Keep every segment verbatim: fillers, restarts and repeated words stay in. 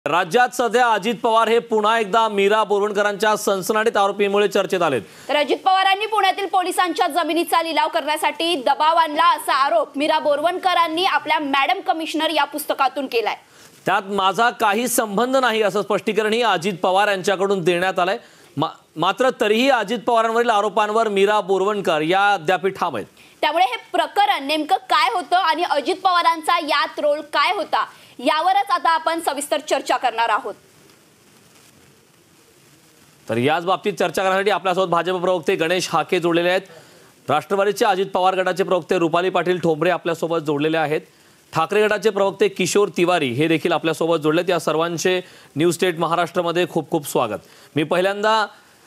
राज्यात सध्या अजित पवार हे पुन्हा एकदा मीरा बोरवणकरांच्या सनसनाटीत आरोपीमुळे चर्चेत आलेत। तर अजित पवारांनी पुण्यातील पोलिसांच्या जमिनीचा लिलाव करण्यासाठी दबाव आणला असा आरोप मीरा बोरवणकरांनी आपल्या मॅडम कमिशनर या पुस्तकातून केलाय। त्यात माझा काही संबंध नाही असं स्पष्टीकरणही अजित पवार यांच्याकडून देण्यात आलंय। मात्र तरीही अजित पवारांवरील आरोपांवर मीरा बोरवणकर या अद्याप ठाम आहेत। त्यामुळे हे प्रकरण नेमकं काय होतं आणि अजित पवारांचा यात रोल काय होता यावरच आता आपण सविस्तर चर्चा करणार आहोत। तर याच बाबतीत चर्चा करण्यासाठी आपल्यासोबत भाजप प्रवक्ते गणेश हाके जोडलेले आहेत। राष्ट्रवादीचे अजित पवार गटाचे प्रवक्ते रुपाली पाटील ठोंबरे आपल्यासोबत जोडलेले आहेत। ठाकरे गटाचे प्रवक्ते किशोर तिवारी हे देखील आपल्यासोबत जोडलेत। या सर्वांचे न्यूज स्टेट महाराष्ट्रामध्ये खूप खूप स्वागत। मी पहिल्यांदा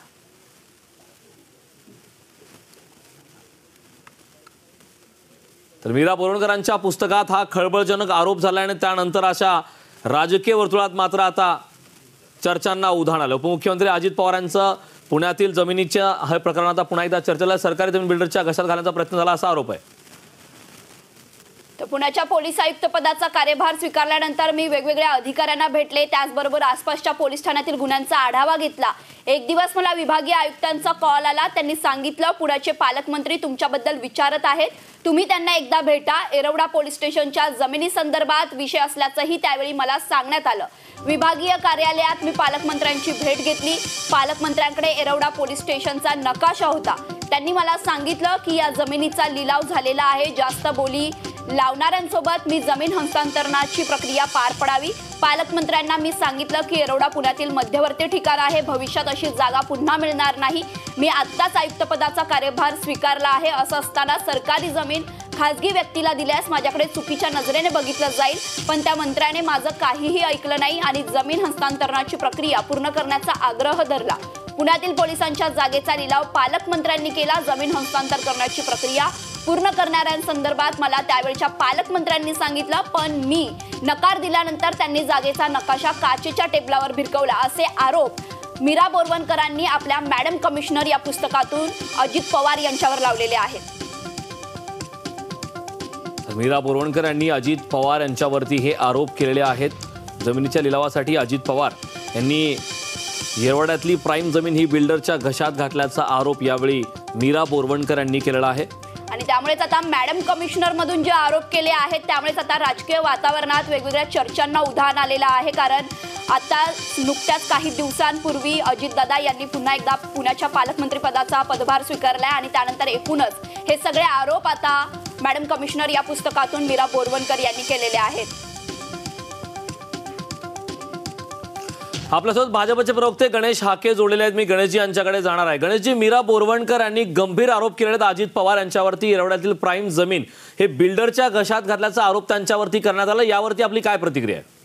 तर मीरा बोरवणकरांच्या पुस्तकात हा खळबळजनक आरोप झाला आणि त्यानंतर अशा राजकीय वर्तुळात मात्र आता चर्चांना उधाण आलं। उपमुख्यमंत्री अजित पवारांचं पुण्यातील जमिनीच्या हा प्रकरण आता पुन्हा एकदा चर्चेला सरकारी जमीन बिल्डरच्या घशात घालण्याचा प्रयत्न झाला असा आरोप आहे। तर पुण्याच्या पोलीस आयुक्त पदाचा कार्यभार स्वीकारल्यानंतर मी वेगवेगळ्या अधिकाऱ्यांना भेटले, त्याचबरोबर आसपासच्या पोलीस ठाण्यातील गुन्ह्यांचा आढावा घेतला। एक दिवस मला विभागीय आयुक्तांचा कॉल आला। त्यांनी सांगितलं पुण्याचे पालकमंत्री तुमच्याबद्दल विचारत आहेत, तुम्ही त्यांना एकदा भेटा। एरवडा पोलीस स्टेशनच्या जमिनी संदर्भात विषय असल्याचंही त्यावेळी मला सांगण्यात आलं। विभागीय कार्यालयात मी पालकमंत्र्यांची भेट घेतली। पालकमंत्र्यांकडे एरवडा पोलीस स्टेशनचा नकाशा होता। त्यांनी मला सांगितलं की या जमिनीचा लिलाव झालेला आहे, जास्त बोली लावणाऱ्यांसोबत मी जमीन हस्तांतरणाची प्रक्रिया पार पडावी। पालकमंत्र्यांना मी सांगितलं की एरवडा पुण्यातील मध्यवर्ती ठिकाण आहे, भविष्यात अशी जागा पुन्हा मिळणार नाही। मी आत्ताच आयुक्तपदाचा कार्यभार स्वीकारला आहे, असं असताना सरकारी जमीन खासगी व्यक्तीला दिल्यास माझ्याकडे चुकीच्या नजरेने बघितलं जाईल। पण त्या मंत्र्याने माझं काहीही ऐकलं नाही आणि जमीन हस्तांतरणाची प्रक्रिया पूर्ण करण्याचा आग्रह धरला। पुण्यातील पोलिसांच्या जागेचा लिलाव पालकमंत्र्यांनी केला। जमीन हस्तांतर करण्याची प्रक्रिया पूर्ण करणाऱ्यांसंदर्भात मला त्यावेळच्या पालकमंत्र्यांनी सांगितलं, पण मी नकार दिल्यानंतर त्यांनी जागेचा नकाशा काचेच्या टेबलावर भिरकवला असे आरोप मीरा बोरवणकरांनी आपल्या मॅडम कमिशनर या पुस्तकातून अजित पवार यांच्यावर लावलेले आहेत। मीरा बोरवणकर यांनी अजित पवार यांच्यावरती हे आरोप केलेले आहेत। जमिनीच्या लिलावासाठी अजित पवार यांनी येरवड्यातली प्राईम जमीन ही बिल्डरच्या घशात घातल्याचा आरोप यावेळी मीरा बोरवणकर यांनी केलेला आहे। आणि त्यामुळेच आता मॅडम कमिशनर मधून जे आरोप केले आहेत त्यामुळेच आता राजकीय वातावरणात वेगवेगळ्या चर्चांना उधाण आलेलं आहे। कारण आता नुकत्याच काही दिवसांपूर्वी अजितदादा यांनी पुन्हा एकदा पुण्याच्या पालकमंत्री पदाचा पदभार स्वीकारलाय आणि त्यानंतर एकूणच हे सगळे आरोप आता मॅडम कमिशनर या पुस्तकातून मीरा बोरवणकर यांनी केलेले आहेत। आपल्यासोबत भाजपचे प्रवक्ते गणेश हाके जोडलेले आहेत। मी गणेशजी यांच्याकडे जाणार आहे। गणेशजी, मीरा बोरवणकर यांनी गंभीर आरोप केले आहेत अजित पवार यांच्यावरती। येरवड्यातील प्राईम जमीन हे बिल्डरच्या घशात घातल्याचा आरोप त्यांच्यावरती करण्यात आला, यावरती आपली काय प्रतिक्रिया आहे?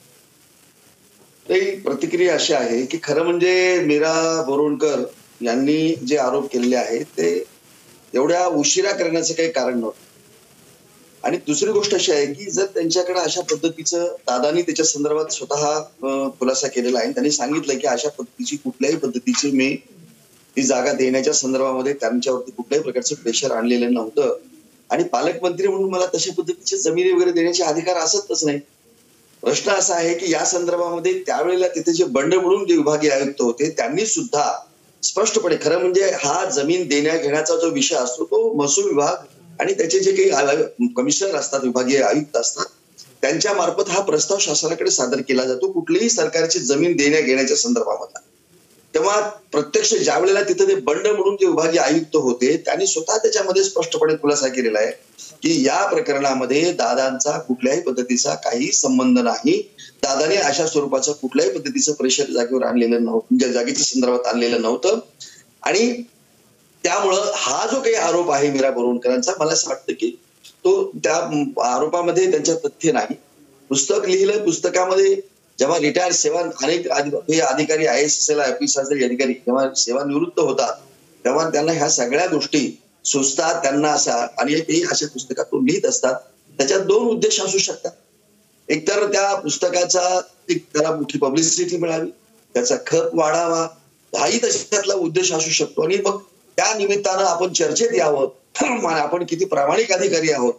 ही प्रतिक्रिया अशी आहे की खरं म्हणजे मीरा बोरवणकर यांनी जे आरोप केलेले आहेत ते एवढ्या उशिरा करण्याचं काही कारण नव्हतं। आणि दुसरी गोष्ट अशी आहे की जर त्यांच्याकडे अशा पद्धतीचं दादानी त्याच्या संदर्भात स्वतः खुलासा केलेला आहे, त्यांनी सांगितलं की अशा पद्धतीची कुठल्याही पद्धतीची मी ती जागा देण्याच्या संदर्भामध्ये त्यांच्यावरती कुठल्याही प्रकारचं प्रेशर आणलेलं नव्हतं आणि पालकमंत्री म्हणून मला तशा पद्धतीची जमिनी वगैरे देण्याचे अधिकार असतच नाही। प्रश्न असा आहे की या संदर्भामध्ये त्यावेळेला तिथे जे बंड म्हणून जे विभागीय आयुक्त होते त्यांनी सुद्धा स्पष्टपणे, खरं म्हणजे हा जमीन देण्या घेण्याचा जो विषय असतो तो महसूल विभाग आणि त्याचे जे काही कमिशनर असतात, विभागीय आयुक्त असतात, त्यांच्या मार्फत हा प्रस्ताव शासनाकडे सादर केला जातो कुठलीही सरकारची जमीन देण्या घेण्याच्या संदर्भामध्ये। तेव्हा प्रत्यक्ष ज्या वेळेला तिथे ते बंड म्हणून जे विभागीय आयुक्त होते त्यांनी स्वतः त्याच्यामध्ये स्पष्टपणे खुलासा केलेला आहे की या प्रकरणामध्ये दादांचा कुठल्याही पद्धतीचा काही संबंध नाही। दादाने अशा स्वरूपाचं कुठल्याही पद्धतीचं प्रेशर जागेवर आणलेलं नव्हतं, जागेच्या संदर्भात आणलेलं नव्हतं। आणि त्यामुळं हा जो काही आरोप आहे मीरा बोरवणकरांचा, मला असं वाटतं की तो त्या आरोपामध्ये त्यांच्या तथ्य नाही। पुस्तक लिहिलं, पुस्तकामध्ये जेव्हा रिटायर सेवा अनेक हे अधिकारी I S S I P शास्त्री अधिकारी जेव्हा सेवानिवृत्त होतात तेव्हा त्यांना ह्या सगळ्या गोष्टी सुचतात, त्यांना असा आणि ते अशा पुस्तकातून लिहित असतात। त्याच्यात दोन उद्देश असू शकतात। एकतर त्या पुस्तकाचा एक त्याला मोठी पब्लिसिटी मिळावी, त्याचा खप वाढावा, हाही त्याच्यातला उद्देश असू शकतो आणि मग त्या निमित्तानं आपण चर्चेत यावं, आपण किती प्रामाणिक अधिकारी आहोत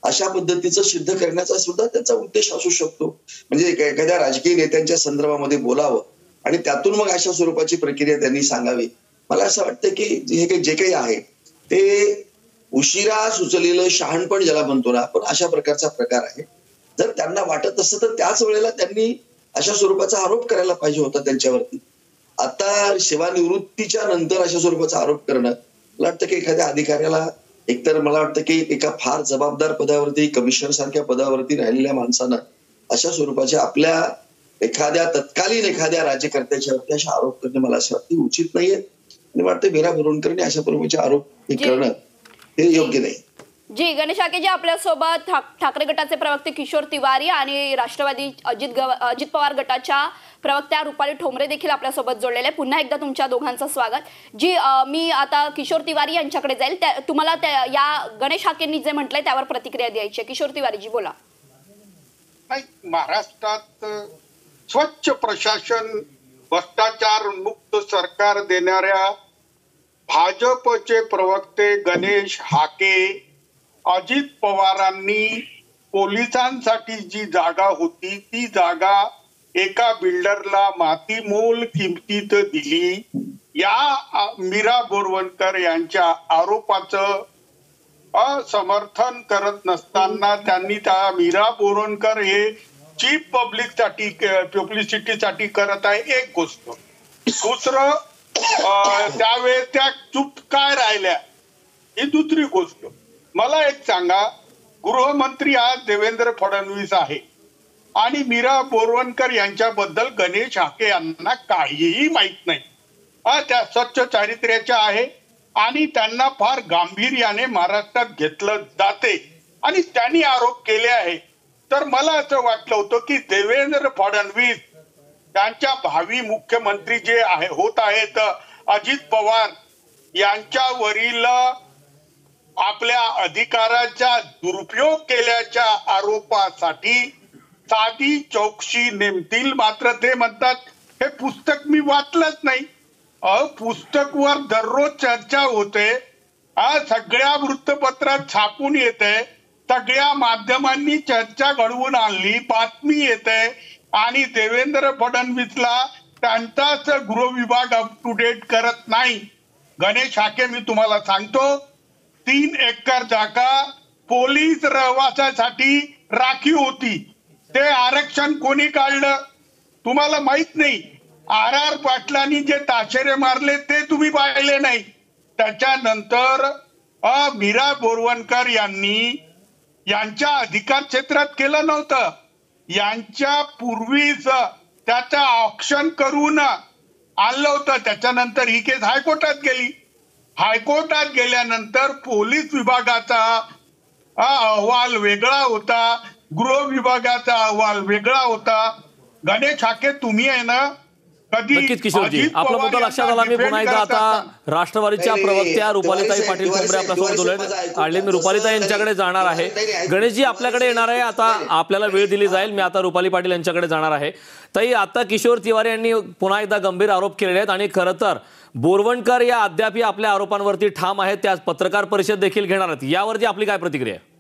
अशा पद्धतीचं सिद्ध करण्याचा सुद्धा त्याचा उद्देश असू शकतो. म्हणजे एखाद्या राजकीय नेत्यांच्या संदर्भामध्ये बोलावं आणि त्यातून मग अशा स्वरूपाची प्रक्रिया त्यांनी सांगावी. मला असं वाटतं की हे काही जे काही आहे ते उशिरा सुचलेलं शहाणपण ज्याला म्हणतो ना आपण, अशा प्रकारचा प्रकार आहे. जर त्यांना वाटत असतं तर त्याच वेळेला त्यांनी अशा स्वरूपाचा आरोप करायला पाहिजे होता त्यांच्यावरती. आता सेवानिवृत्तीच्या नंतर अशा स्वरूपाचा आरोप करणं, मला वाटतं की एखाद्या अधिकाऱ्याला, एकतर मला वाटतं की एका फार जबाबदार पदावरती, कमिशनर सारख्या पदावरती राहिलेल्या माणसानं अशा स्वरूपाच्या आपल्या एखाद्या तत्कालीन एखाद्या राज्यकर्त्याच्यावरती अशा आरोप करणे मला असं वाटतं उचित नाहीये. आणि वाटतं मीरा बोरवणकरने अशा प्रकारचे आरोप करणं हे योग्य नाही. जी गणेश हाके, जे आपल्यासोबत ठाक ठाकरे गटाचे प्रवक्ते किशोर तिवारी आणि राष्ट्रवादी अजित गव अजित पवार गटाच्या प्रवक्त्या रुपाली ठोंबरे देखील आपल्यासोबत जोडलेले. पुन्हा एकदा तुमच्या दोघांचं स्वागत. जी मी आता किशोर तिवारी यांच्याकडे जाईल. तुम्हाला या गणेश हाकेंनी जे म्हटलंय त्यावर प्रतिक्रिया द्यायची. किशोर तिवारीजी बोला. नाही, महाराष्ट्रात स्वच्छ प्रशासन, भ्रष्टाचार मुक्त सरकार देणाऱ्या भाजपचे प्रवक्ते गणेश हाके, अजित पवारांनी पोलिसांसाठी जी जागा होती ती जागा एका बिल्डरला मातीमोल किमतीत दिली. या मीरा बोरवणकर यांच्या आरोपाचं समर्थन करत नसताना त्यांनी त्या मीरा बोरवणकर हे चीप पब्लिकसाठी पब्लिसिटीसाठी करत आहे एक गोष्ट. दुसरं, त्यावेळेस त्या चूप काय राहिल्या ही दुसरी गोष्ट. मला एक सांगा, गृहमंत्री आज देवेंद्र फडणवीस आहे आणि मीरा बोरवणकर यांच्याबद्दल गणेश हाके यांना काहीही माहित नाही. त्या स्वच्छ चारित्र्याच्या आहे आणि त्यांना फार गांभीर्याने महाराष्ट्रात घेतलं जाते आणि त्यांनी आरोप केले आहे. तर मला असं वाटलं होतं की देवेंद्र फडणवीस त्यांच्या भावी मुख्यमंत्री जे आहे होत आहेत अजित पवार यांच्यावरील आपल्या अधिकाराचा दुरुपयोग केल्याच्या आरोपासाठी साधी चौकशी नेमतील. मात्र ते म्हणतात हे पुस्तक मी वाचलंच नाही. अ पुस्तकवर दररोज चर्चा होते, सगळ्या वृत्तपत्रात छापून येते, सगळ्या माध्यमांनी चर्चा घडवून आणली, बातमी येते आणि देवेंद्र फडणवीसला त्यांचाच गृह विभाग अप टू डेट करत नाही. गणेश हाके, मी तुम्हाला सांगतो, तीन एकर जागा पोलीस रहवासासाठी राखीव होती. ते आरक्षण कोणी काढलं तुम्हाला माहित नाही. आर आर पाटलांनी जे ताशेरे मारले ते तुम्ही पाहिले नाही. त्याच्यानंतर मीरा बोरवणकर यांनी यांच्या अधिकार क्षेत्रात केलं नव्हतं. यांच्या पूर्वीच त्याचं ऑक्शन करून आणलं होतं. त्याच्यानंतर ही केस हायकोर्टात गेली. हायकोर्टात गेल्यानंतर पोलीस विभागाचा अहवाल वेगळा होता, गृह विभागाचा अहवाल वेगळा होता. गणेश हाके, तुम्ही आहे ना कधी नक्कीच किशोरजी, आपला मुद्दा लक्षात आला. मी पुन्हा एकदा आता राष्ट्रवादीच्या प्रवक्त्या रुपालीताई पाटील ठोंबरे आपल्यासोबत आले. मी रुपालीताई यांच्याकडे जाणार आहे. गणेशजी आपल्याकडे येणार आहे. आता आपल्याला वेळ दिली जाईल. मी आता रुपाली पाटील यांच्याकडे जाणार आहे. ताई, आता किशोर तिवारी यांनी पुन्हा एकदा गंभीर आरोप केलेले आहेत आणि खरं तर बोरवणकर या अद्याप आपल्या आरोपांवरती ठाम आहेत. त्या पत्रकार परिषद देखील घेणार आहेत. यावरती आपली काय प्रतिक्रिया आहे?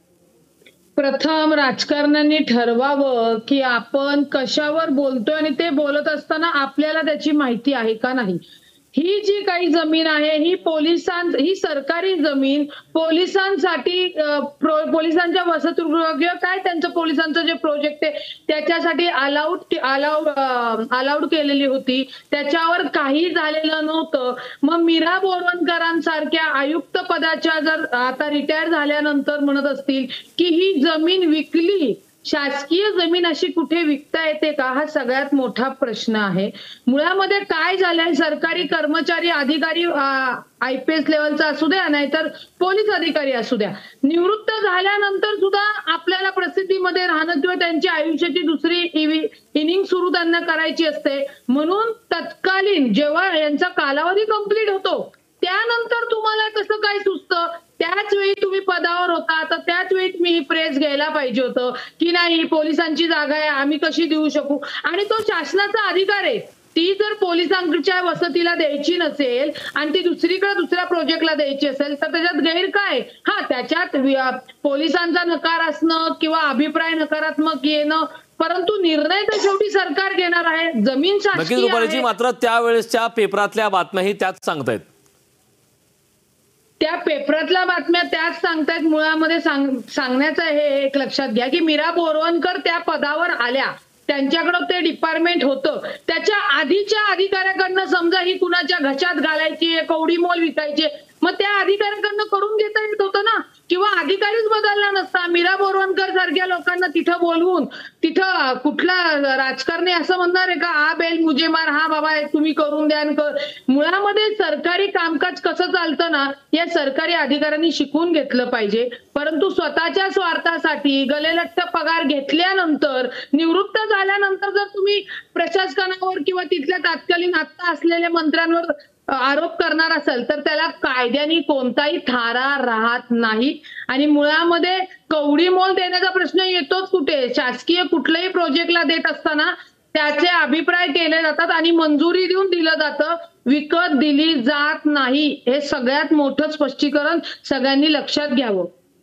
प्रथम राजकारण्यांनी ठरवावं की आपण कशावर बोलतोय आणि ते बोलत असताना आपल्याला त्याची माहिती आहे का नाही. ही जी काही जमीन आहे ही पोलिसां ही सरकारी जमीन पोलिसांसाठी पोलिसांच्या वसतिगृह किंवा काय त्यांचं पोलिसांचं जे प्रोजेक्ट आहे त्याच्यासाठी अलाउड अलाउड अलाउड केलेली होती. त्याच्यावर काही झालेलं नव्हतं. मग मीरा बोरवणकरांसारख्या आयुक्त पदाच्या जर आता रिटायर झाल्यानंतर म्हणत असतील की ही जमीन विकली, शासकीय जमीन अशी कुठे विकता येते का, हा सगळ्यात मोठा प्रश्न आहे. मुळामध्ये काय झालंय, सरकारी कर्मचारी अधिकारी आय पी एस लेवलचा असू द्या नाहीतर पोलीस अधिकारी असू द्या, निवृत्त झाल्यानंतर सुद्धा आपल्याला प्रसिद्धीमध्ये राहणं किंवा त्यांची आयुष्याची दुसरी इनिंग सुरू त्यांना करायची असते. म्हणून तत्कालीन जेव्हा यांचा कालावधी कंप्लीट होतो त्यानंतर तुम्हाला कसं काय सुचतं, त्याच वेळी तुम्ही पदावर होता तर त्याच वेळी तुम्ही ही प्रेस घ्यायला पाहिजे होतं की नाही पोलिसांची जागा आहे आम्ही कशी देऊ शकू. आणि तो शासनाचा अधिकार आहे, ती जर पोलिसांच्या वसतीला द्यायची नसेल आणि ती दुसरीकडे दुसऱ्या प्रोजेक्टला द्यायची असेल तर त्याच्यात गैर काय? हा, त्याच्यात पोलिसांचा नकार असणं किंवा अभिप्राय नकारात्मक येणं, परंतु निर्णय तर शेवटी सरकार घेणार आहे. जमीन शासकीय आहे. मात्र त्यावेळेसच्या पेपरातल्या बातम्याही त्याच सांगतायत. त्या पेपरातल्या बातम्या त्याच सांगतायत. मुळामध्ये सांग सांगण्याचं हे एक लक्षात घ्या की मीरा बोरवणकर त्या पदावर आल्या, त्यांच्याकडे ते डिपार्टमेंट होतं. त्याच्या आधीच्या अधिकाऱ्याकडनं समजा ही कुणाच्या घशात घालायची, कवडी मोल विकायची, मग त्या अधिकाऱ्याकडनं करून घेता येत होतं ना, किंवा अधिकारीच बदलला नसता. मीरा बोरवणकर सारख्या लोकांना तिथं बोलवून तिथं कुठला राजकारणी असं म्हणणार आहे का, आ बेल मुझे मार, हा बाबा तुम्ही करून द्या. मुळामध्ये सरकारी कामकाज कसं चालतं ना, या सरकारी अधिकाऱ्यांनी शिकून घेतलं पाहिजे. परंतु स्वतःच्या स्वार्थासाठी गलेलठ्ठ पगार घेतल्यानंतर निवृत्त झाल्यानंतर जर तुम्ही प्रशासनावर किंवा तिथल्या तात्कालीन आत्ता असलेल्या मंत्र्यांवर आरोप करणार असेल तर त्याला कायद्याने कोणताही थारा राहत नाही. आणि मुळामध्ये कवडी मोल देण्याचा प्रश्न येतोच कुठे. शासकीय कुठल्याही प्रोजेक्टला देत असताना त्याचे अभिप्राय केले जातात आणि मंजुरी देऊन दिलं जातं, विकत दिली जात नाही. हे सगळ्यात मोठं स्पष्टीकरण सगळ्यांनी लक्षात घ्यावं.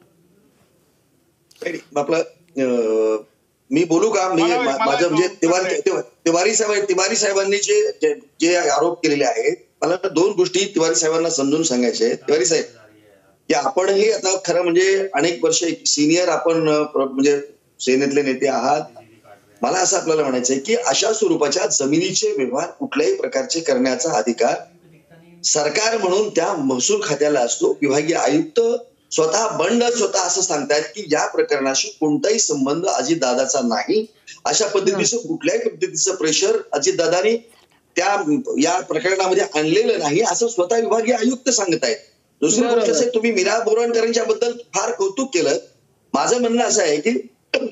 आपलं मी बोलू का? मी माझं म्हणजे तिवारी तिवारी साहेब तिवारी साहेबांनी जे जे आरोप केलेले आहेत, मला दोन गोष्टी तिवारी साहेबांना समजून सांगायच्या आहेत. तिवारी साहेब, की आपणही आता खरं म्हणजे अनेक वर्ष सिनियर आपण म्हणजे सेनेतले नेते आहात. मला असं आपल्याला म्हणायचंय की अशा स्वरूपाच्या जमिनीचे व्यवहार कुठल्याही प्रकारचे करण्याचा अधिकार सरकार म्हणून त्या महसूल खात्याला असतो. विभागीय आयुक्त स्वतः बंड स्वतः असं सांगतायत की या प्रकरणाशी कोणताही संबंध अजितदादाचा नाही. अशा पद्धतीचं कुठल्याही पद्धतीचं प्रेशर अजितदादांनी त्या या प्रकरणामध्ये आणलेलं नाही असं स्वतः विभागीय आयुक्त सांगतायत. दुसरी गोष्ट असे, तुम्ही मीरा बोरवणकरांच्या बद्दल फार कौतुक केलं. माझं म्हणणं असं आहे की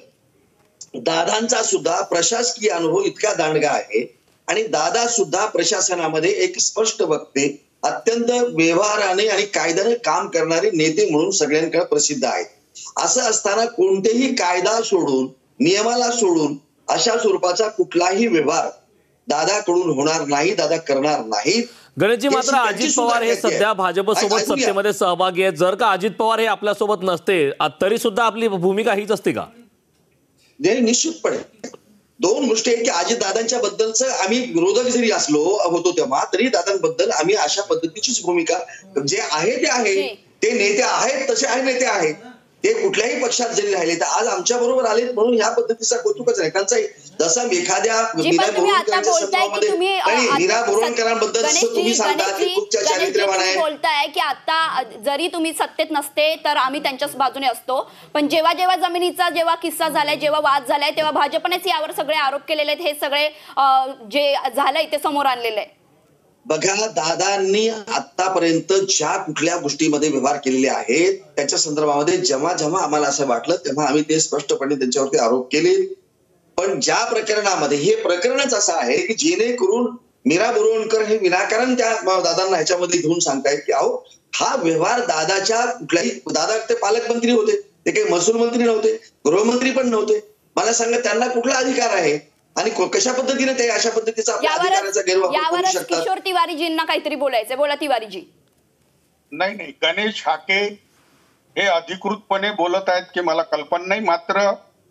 दादांचा सुद्धा प्रशासकीय अनुभव इतका दांडगा आहे आणि दादा सुद्धा प्रशासनामध्ये एक स्पष्ट वक्ते, अत्यंत व्यवहाराने आणि कायद्याने काम करणारे नेते म्हणून सगळ्यांकडे प्रसिद्ध आहेत. असं असताना कोणतेही कायदा सोडून, नियमाला सोडून अशा स्वरूपाचा कुठलाही व्यवहार दादाकडून होणार नाही, दादा करणार नाहीत. गणेशजी, मात्र अजित पवार हे सध्या भाजपसोबत सत्तेमध्ये सहभागी आहेत. जर का अजित पवार हे आपल्यासोबत नसते तरी सुद्धा आपली भूमिका हीच असते का? निश्चितपणे दोन गोष्टी आहेत की अजितदादांच्या बद्दलच आम्ही विरोधक जरी असलो होतो तेव्हा तरी दादांबद्दल आम्ही अशा पद्धतीचीच भूमिका, जे आहे ते आहे, ते नेते आहेत तसे आहे नेते आहेत, ते कुठल्याही पक्षात जरी राहिले तर आज आमच्या बरोबर आले म्हणून ह्या पद्धतीचा कौतुकच नाही. त्यांचा जसं एखाद्या मीरा बोरवणकरांच्या संदर्भामध्ये आणि मीरा बोरवणकरांबद्दल तुम्ही सांगता की खूप चारित्र्यवान आहे. बोलताय की आता जरी तुम्ही सत्तेत नसते तर आम्ही त्यांच्याच बाजूने असतो, पण जेव्हा जेव्हा जमिनीचा जेव्हा किस्सा झालाय, जेव्हा वाद झालाय, तेव्हा भाजपनेच यावर सगळे आरोप केलेले आहेत. हे सगळे जे झालंय ते समोर आणलेलं आहे. बघा, दादांनी आतापर्यंत ज्या कुठल्या गोष्टीमध्ये व्यवहार केलेले आहेत त्याच्या संदर्भामध्ये जेव्हा जेव्हा आम्हाला असं वाटलं तेव्हा आम्ही ते स्पष्टपणे त्यांच्यावरती आरोप केले. पण ज्या प्रकरणामध्ये, हे प्रकरणच असं आहे की जेणेकरून मीरा बोरवणकर हे विनाकारण त्या दादांना ह्याच्यामध्ये घेऊन सांगतायत की अहो हा व्यवहार दादाच्या कुठल्याही, दादा ते पालकमंत्री होते, ते काही महसूल मंत्री नव्हते, गृहमंत्री पण नव्हते. मला सांगा त्यांना कुठला अधिकार आहे आणि कशा पद्धतीने ते अशा पद्धतीचा अधिकाराचा गैरवापर करू शकतात? किशोर तिवारीजींना काहीतरी बोलायचंय, बोला तिवारीजी. नाही नाही गणेश हाके हे अधिकृतपणे बोलत आहेत की मला कल्पना नाही. मात्र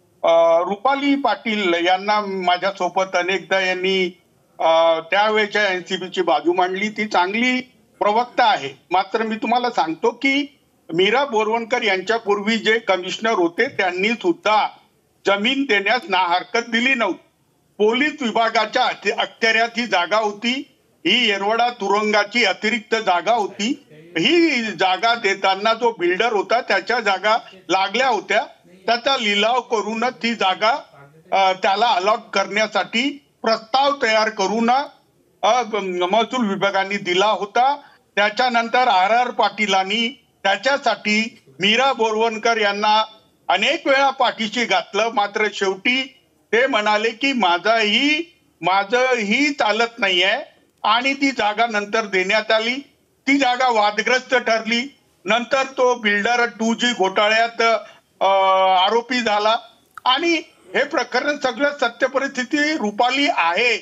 रुपाली पाटील यांना माझ्यासोबत अनेकदा यांनी त्यावेळेच्या एनसीबीची बाजू मांडली, ती चांगली प्रवक्ता आहे. मात्र मी तुम्हाला सांगतो की मीरा बोरवणकर यांच्यापूर्वी जे कमिशनर होते त्यांनी सुद्धा जमीन देण्यास ना हरकत दिली नव्हती. पोलीस विभागाच्या अखत्याऱ्यात ही जागा होती, ही येरवडा तुरुंगाची अतिरिक्त जागा होती. ही जागा देताना जो बिल्डर होता त्याच्या जागा लागल्या होत्या, त्याचा लिलाव करूनच ती जागा त्याला अलॉट करण्यासाठी प्रस्ताव तयार करून महसूल विभागाने दिला होता. त्याच्यानंतर आर आर पाटीलांनी त्याच्यासाठी मीरा बोरवणकर यांना अनेक वेळा पाठीशी घातलं. मात्र शेवटी ते म्हणाले की माझाही माझंही चालत नाहीये आणि ती जागा नंतर देण्यात आली. ती जागा वादग्रस्त ठरली. नंतर तो बिल्डर टू जी घोटाळ्यात आरोपी झाला आणि हे प्रकरण सगळं सत्य परिस्थिती रुपाली आहे.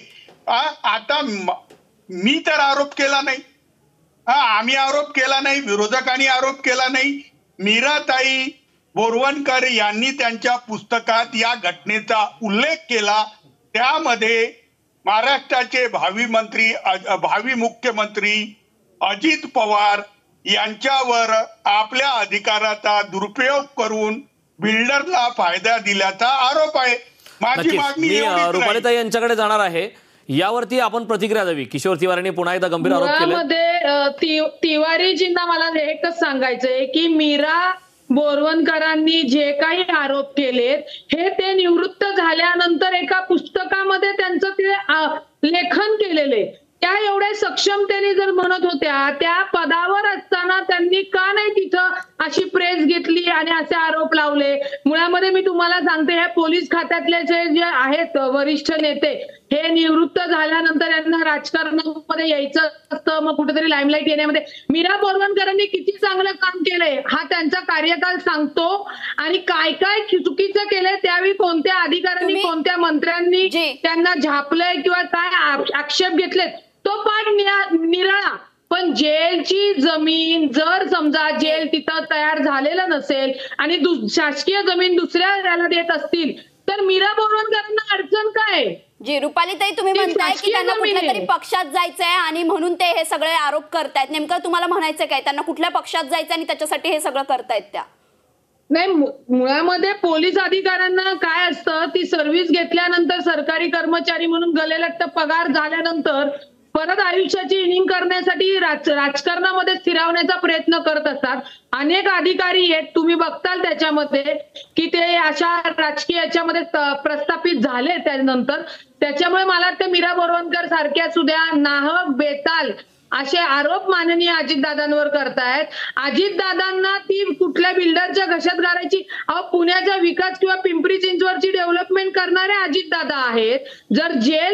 आ- आता म- मी तर आरोप केला नाही, हा आम्ही आरोप केला नाही, विरोधकांनी आरोप केला नाही. मीराताई बोरवणकर यांनी त्यांच्या पुस्तकात या घटनेचा उल्लेख केला. त्यामध्ये महाराष्ट्राचे भावी मंत्री अ- भावी मुख्यमंत्री अजित पवार यांच्यावर आपल्या अधिकाराचा दुरुपयोग करून बिल्डरला फायदा दिल्याचा आरोप आहे. माझी नक्कीच मागणी मी एवढीच राहील. रुपालीताई यांच्याकडे जाणार आहे. यावरती आपण प्रतिक्रिया द्यावी. किशोर तिवारींनी पुन्हा एकदा गंभीर आरोप केले. मुळामध्ये अ, ति- तिवारीजींना मला एकच सांगायचंय की मीरा बोरवणकरांनी जे काही आरोप केलेत हे ते निवृत्त झाल्यानंतर एका पुस्तकामध्ये त्यांचं ते अ, लेखन केलेले, त्या एवढ्या सक्षमतेने जर म्हणत होत्या, त्या पदावर असताना त्यांनी का नाही तिथं अशी प्रेस घेतली आणि असे आरोप लावले. मुळामध्ये मी तुम्हाला सांगते, हे पोलीस खात्यातले जे जे आहेत वरिष्ठ नेते, हे निवृत्त झाल्यानंतर यांना राजकारणामध्ये यायचं असतं, मग कुठेतरी लाईमलाईट येण्यामध्ये. मीरा बोरवणकरांनी किती चांगलं काम केलंय हा त्यांचा कार्यकाल सांगतो. आणि काय काय चुकीचं केलंय त्यावेळी कोणत्या अधिकाऱ्यांनी तुम्ही- कोणत्या मंत्र्यांनी जी. त्यांना झापलंय किंवा काय आ- आक्षेप घेतलेत तो पाठ निरा- निराळा. पण जेलची जमीन जर समजा जेल तिथं तयार झालेलं नसेल आणि दु- शासकीय जमीन दुसऱ्या याला देत असतील तर मीरा बोरवणकरांना अडचण काय? जी रुपालीताई, तुम्ही ती म्हणताय की शासकीय त्यांना जमीन कुठल्या आहे. तरी पक्षात जायचंय आणि म्हणून ते हे सगळे आरोप करतायत. नेमकं तुम्हाला म्हणायचं काय, त्यांना कुठल्या पक्षात जायचं आणि त्याच्यासाठी हे सगळं करतायत त्या? नाही, मु- मुळामध्ये पोलीस अधिकाऱ्यांना काय असतं, ती सर्व्हिस घेतल्यानंतर सरकारी कर्मचारी म्हणून गलेलट्ट पगार झाल्यानंतर परत आयुष्याची इनिंग करण्यासाठी राज राजकारणामध्ये स्थिरावण्याचा प्रयत्न करत असतात. अनेक अधिकारी आहेत, तुम्ही बघताल त्याच्यामध्ये की ते अशा राजकीय याच्यामध्ये प्रस्थापित झाले त्यानंतर. त्याच्यामुळे मला वाटतं मीरा बोरवणकर सारख्या सुद्धा नाहक बेताल असे आरोप माननीय अजितदादांवर करतायत. अजितदादांना ती कुठल्या बिल्डरच्या घशात घालायची? अहो, पुण्याचा विकास किंवा पिंपरी चिंचवडची डेव्हलपमेंट करणारे अजितदादा आहेत. जर जेल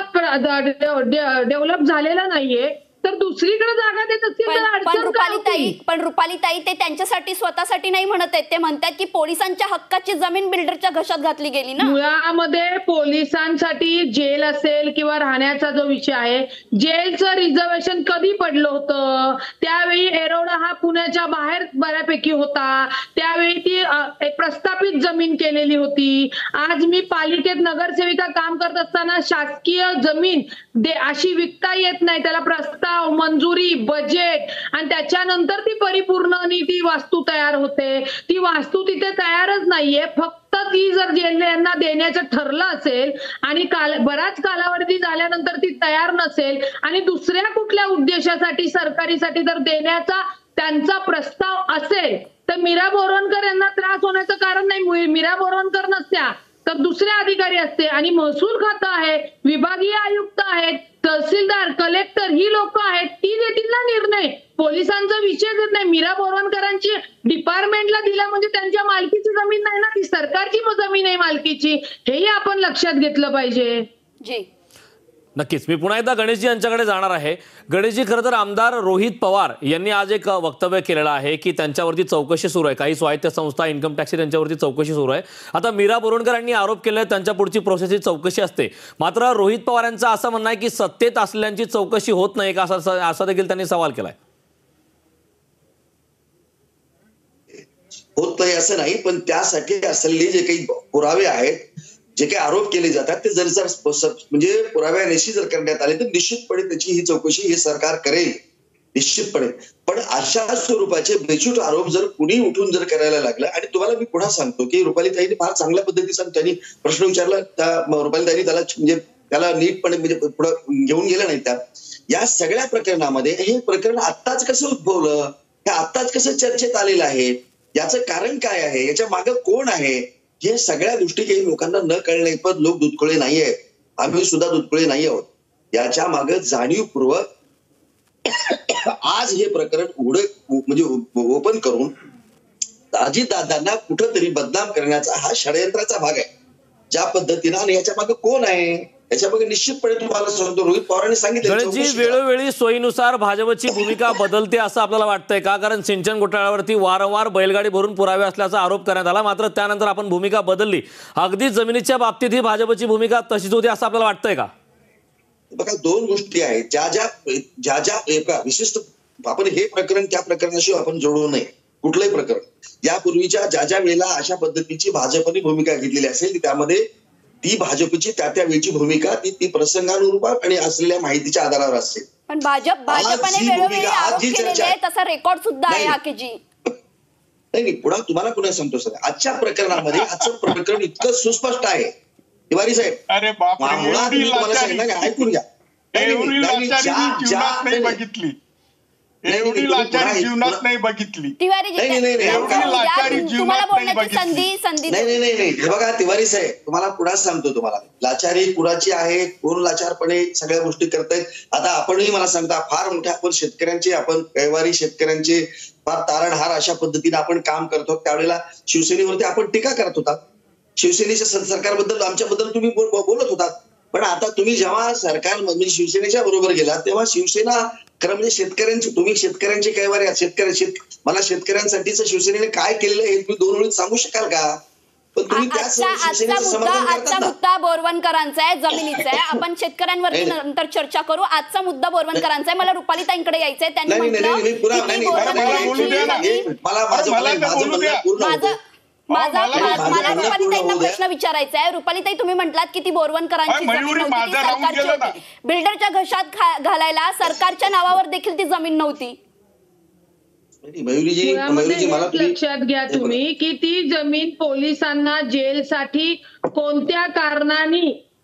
तिथं डेव्हलप झालेलं नाहीये तर दुसरीकडे जागा देत असतील तर पण पण अडचण काय रुपालीताई होती? पण रुपालीताई ते त्यांच्यासाठी स्वतःसाठी नाही म्हणत आहेत. ते म्हणतात की पोलिसांच्या हक्काची जमीन बिल्डरच्या घशात घातली गेली ना. मुळामध्ये पोलिसांसाठी जेल असेल किंवा राहण्याचा जो विषय आहे, जेलचं रिझर्वेशन कधी पडलं होतं? त्यावेळी एरोडा हा पुण्याच्या बाहेर बऱ्यापैकी होता. त्यावेळी ती अ, एक प्रस्थापित जमीन केलेली होती. आज मी पालिकेत नगरसेविका काम करत असताना शासकीय जमीन दे अशी विकता येत नाही. त्याला प्रस्ताव, मंजुरी, बजेट आणि त्याच्यानंतर ती परिपूर्ण ती वास्तू तयार होते. ती वास्तू तिथे तयारच नाहीये. फक्त ती जर यांना देण्याचं ठरलं असेल आणि काल बराच कालावधी झाल्यानंतर ती तयार नसेल आणि दुसऱ्या कुठल्या उद्देशासाठी सरकारीसाठी जर देण्याचा त्यांचा प्रस्ताव असेल तर मीरा बोरवणकर यांना त्रास होण्याचं कारण नाही. मीरा बोरवणकर नसत्या तर दुसरे अधिकारी असते. आणि महसूल खातं आहे, विभागीय आयुक्त आहेत, तहसीलदार, कलेक्टर ही लोक आहेत, ती देतील ना निर्णय. पोलिसांचा विषय देत नाही. मीरा बोरवणकरांची डिपार्टमेंटला दिला म्हणजे त्यांच्या मालकीची जमीन नाही ना, ती सरकारची जमीन आहे मालकीची. हेही आपण लक्षात घेतलं पाहिजे. जी नक्कीच मी पुन्हा एकदा गणेशजी यांच्याकडे जाणार आहे. गणेशजी, खरं तर आमदार रोहित पवार यांनी आज एक वक्तव्य केलेलं आहे की त्यांच्यावरती चौकशी सुरू आहे. काही स्वायत्त संस्था, इन्कम टॅक्सची त्यांच्यावरती चौकशी सुरू आहे. आता मीरा बोरवणकर यांनी आरोप केले, त्यांच्या पुढची प्रोसेसची चौकशी असते. मात्र रोहित पवार यांचं असं म्हणणं आहे की सत्तेत असलेल्यांची चौकशी होत नाही का, असा असा देखील त्यांनी सवाल केलाय. होत नाही असं नाही, पण त्यासाठी असलेले जे काही पुरावे आहेत, जे काही आरोप केले जातात ते जर जर म्हणजे पुराव्यानिशी जर करण्यात आले तर निश्चितपणे त्याची ही चौकशी हे सरकार करेल निश्चितपणे. पण अशा स्वरूपाचे बेछूट आरोप जर कुणी उठून जर करायला लागलं, आणि तुम्हाला मी पुन्हा सांगतो की रुपालीताईने फार चांगल्या पद्धतीचा त्यांनी प्रश्न विचारला, त्या रुपालीताईने त्याला म्हणजे त्याला नीटपणे म्हणजे पुढे घेऊन गेलं नाही. त्या या सगळ्या प्रकरणामध्ये हे प्रकरण आत्ताच कसं उद्भवलं, हे आत्ताच कसं चर्चेत आलेलं आहे, याचं कारण काय आहे, याच्या मागे कोण आहे, हे सगळ्या गोष्टी काही लोकांना न कळणे. पण लोक दुधकुळे नाही आहेत, आम्ही सुद्धा दुधकुळे नाही आहोत. याच्या मागे जाणीवपूर्वक आज हे प्रकरण उघड म्हणजे ओपन करून अजितदादांना कुठंतरी बदनाम करण्याचा हा षडयंत्राचा भाग आहे. ज्या पद्धतीनं, आणि याच्या मागे कोण आहे याच्यामध्ये निश्चितपणे तुम्हाला सांगतो, रोहित पवारांनी सांगितलं. गणेशजी, वेळोवेळी सोयीनुसार भाजपची भूमिका बदलते असं आपल्याला वाटतंय का? कारण सिंचन घोटाळ्यावरती वारंवार बैलगाडी भरून पुरावे असल्याचा आरोप करण्यात आला, मात्र त्यानंतर आपण भूमिका बदलली. अगदी जमिनीच्या बाबतीत ही भाजपची भूमिका तशीच होती असं आपल्याला वाटतंय का? बघा दोन गोष्टी आहेत, ज्या ज्या ज्या ज्या एका विशिष्ट आपण हे प्रकरण त्या प्रकरणाशी आपण जोडू नये कुठलंही प्रकरण. यापूर्वीच्या ज्या ज्या वेळेला अशा पद्धतीची भाजपने भूमिका घेतलेली असेल त्यामध्ये ती भाजपची त्या त्या वेळची भूमिका ती ती प्रसंगानुरूप आणि असलेल्या माहितीच्या आधारावर असते. पण भाजप भाजपने वेळोवेळी आरोप केलेले आहे, तसा रेकॉर्ड सुद्धा आहे हाकेजी. नाही नाही पुन्हा तुम्हाला पुन्हा सांगतो सर, आजच्या प्रकरणामध्ये आजचं प्रकरण इतकं सुस्पष्ट आहे तिवारी साहेब. अरे बापरे, मुळात मी तुम्हाला सांगितलं ऐकून घ्या. एवढी लाचारी मी जीवनात नाही बघितली, एवढी लाचारी जीवनात नाही बघितली. तिवारीजी तुम्हाला बोलण्याची संधी संधी नाही नाही नाही हे बघा तिवारी साहेब, तुम्हाला पुन्हा सांगतो, तुम्हाला लाचारी कुणाची आहे, कोण लाचारपणे सगळ्या गोष्टी करतायत. आता आपणही मला सांगता फार मोठ्या आपण शेतकऱ्यांचे आपण कैवारी शेतकऱ्यांचे फार तारणहार अशा पद्धतीने आपण काम करतो. त्यावेळेला शिवसेनेवरती आपण टीका करत होता, शिवसेनेच्या सरकारबद्दल आमच्याबद्दल तुम्ही बोलत होतात. पण आता तुम्ही जेव्हा सरकार म्हणजे शिवसेनेच्या बरोबर गेला तेव्हा शिवसेना खरं म्हणजे शेतकऱ्यांची तुम्ही शेतकऱ्यांचे कैवारी आहात. शेतकरी शेत मला शेतकऱ्यांसाठीच शिवसेनेने काय केलेलं आहे तुम्ही दोन वेळी सांगू शकाल का? पण तुम्ही त्याच शिवसेनेचं समर्थन आजचा मुद्दा बोरवणकरांचा आहे, जमिनीचा आहे. आपण शेतकऱ्यांवरती नंतर चर्चा करू. आजचा मुद्दा बोरवणकरांचा आहे. मला रुपालीताईंकडे यायचंय. त्यांनी माझा मला रुपालीताईंना प्रश्न विचारायचा आहे. रुपालीताई तुम्ही म्हटलात की ती बोरवणकरांची सरकारची होती, बिल्डरच्या घशात घालायला सरकारच्या नावावर देखील ती जमीन नव्हती. मयुरीजी मयुरीजी मला लक्षात घ्या तुम्ही की ती जमीन पोलिसांना जेलसाठी कोणत्या कारणाने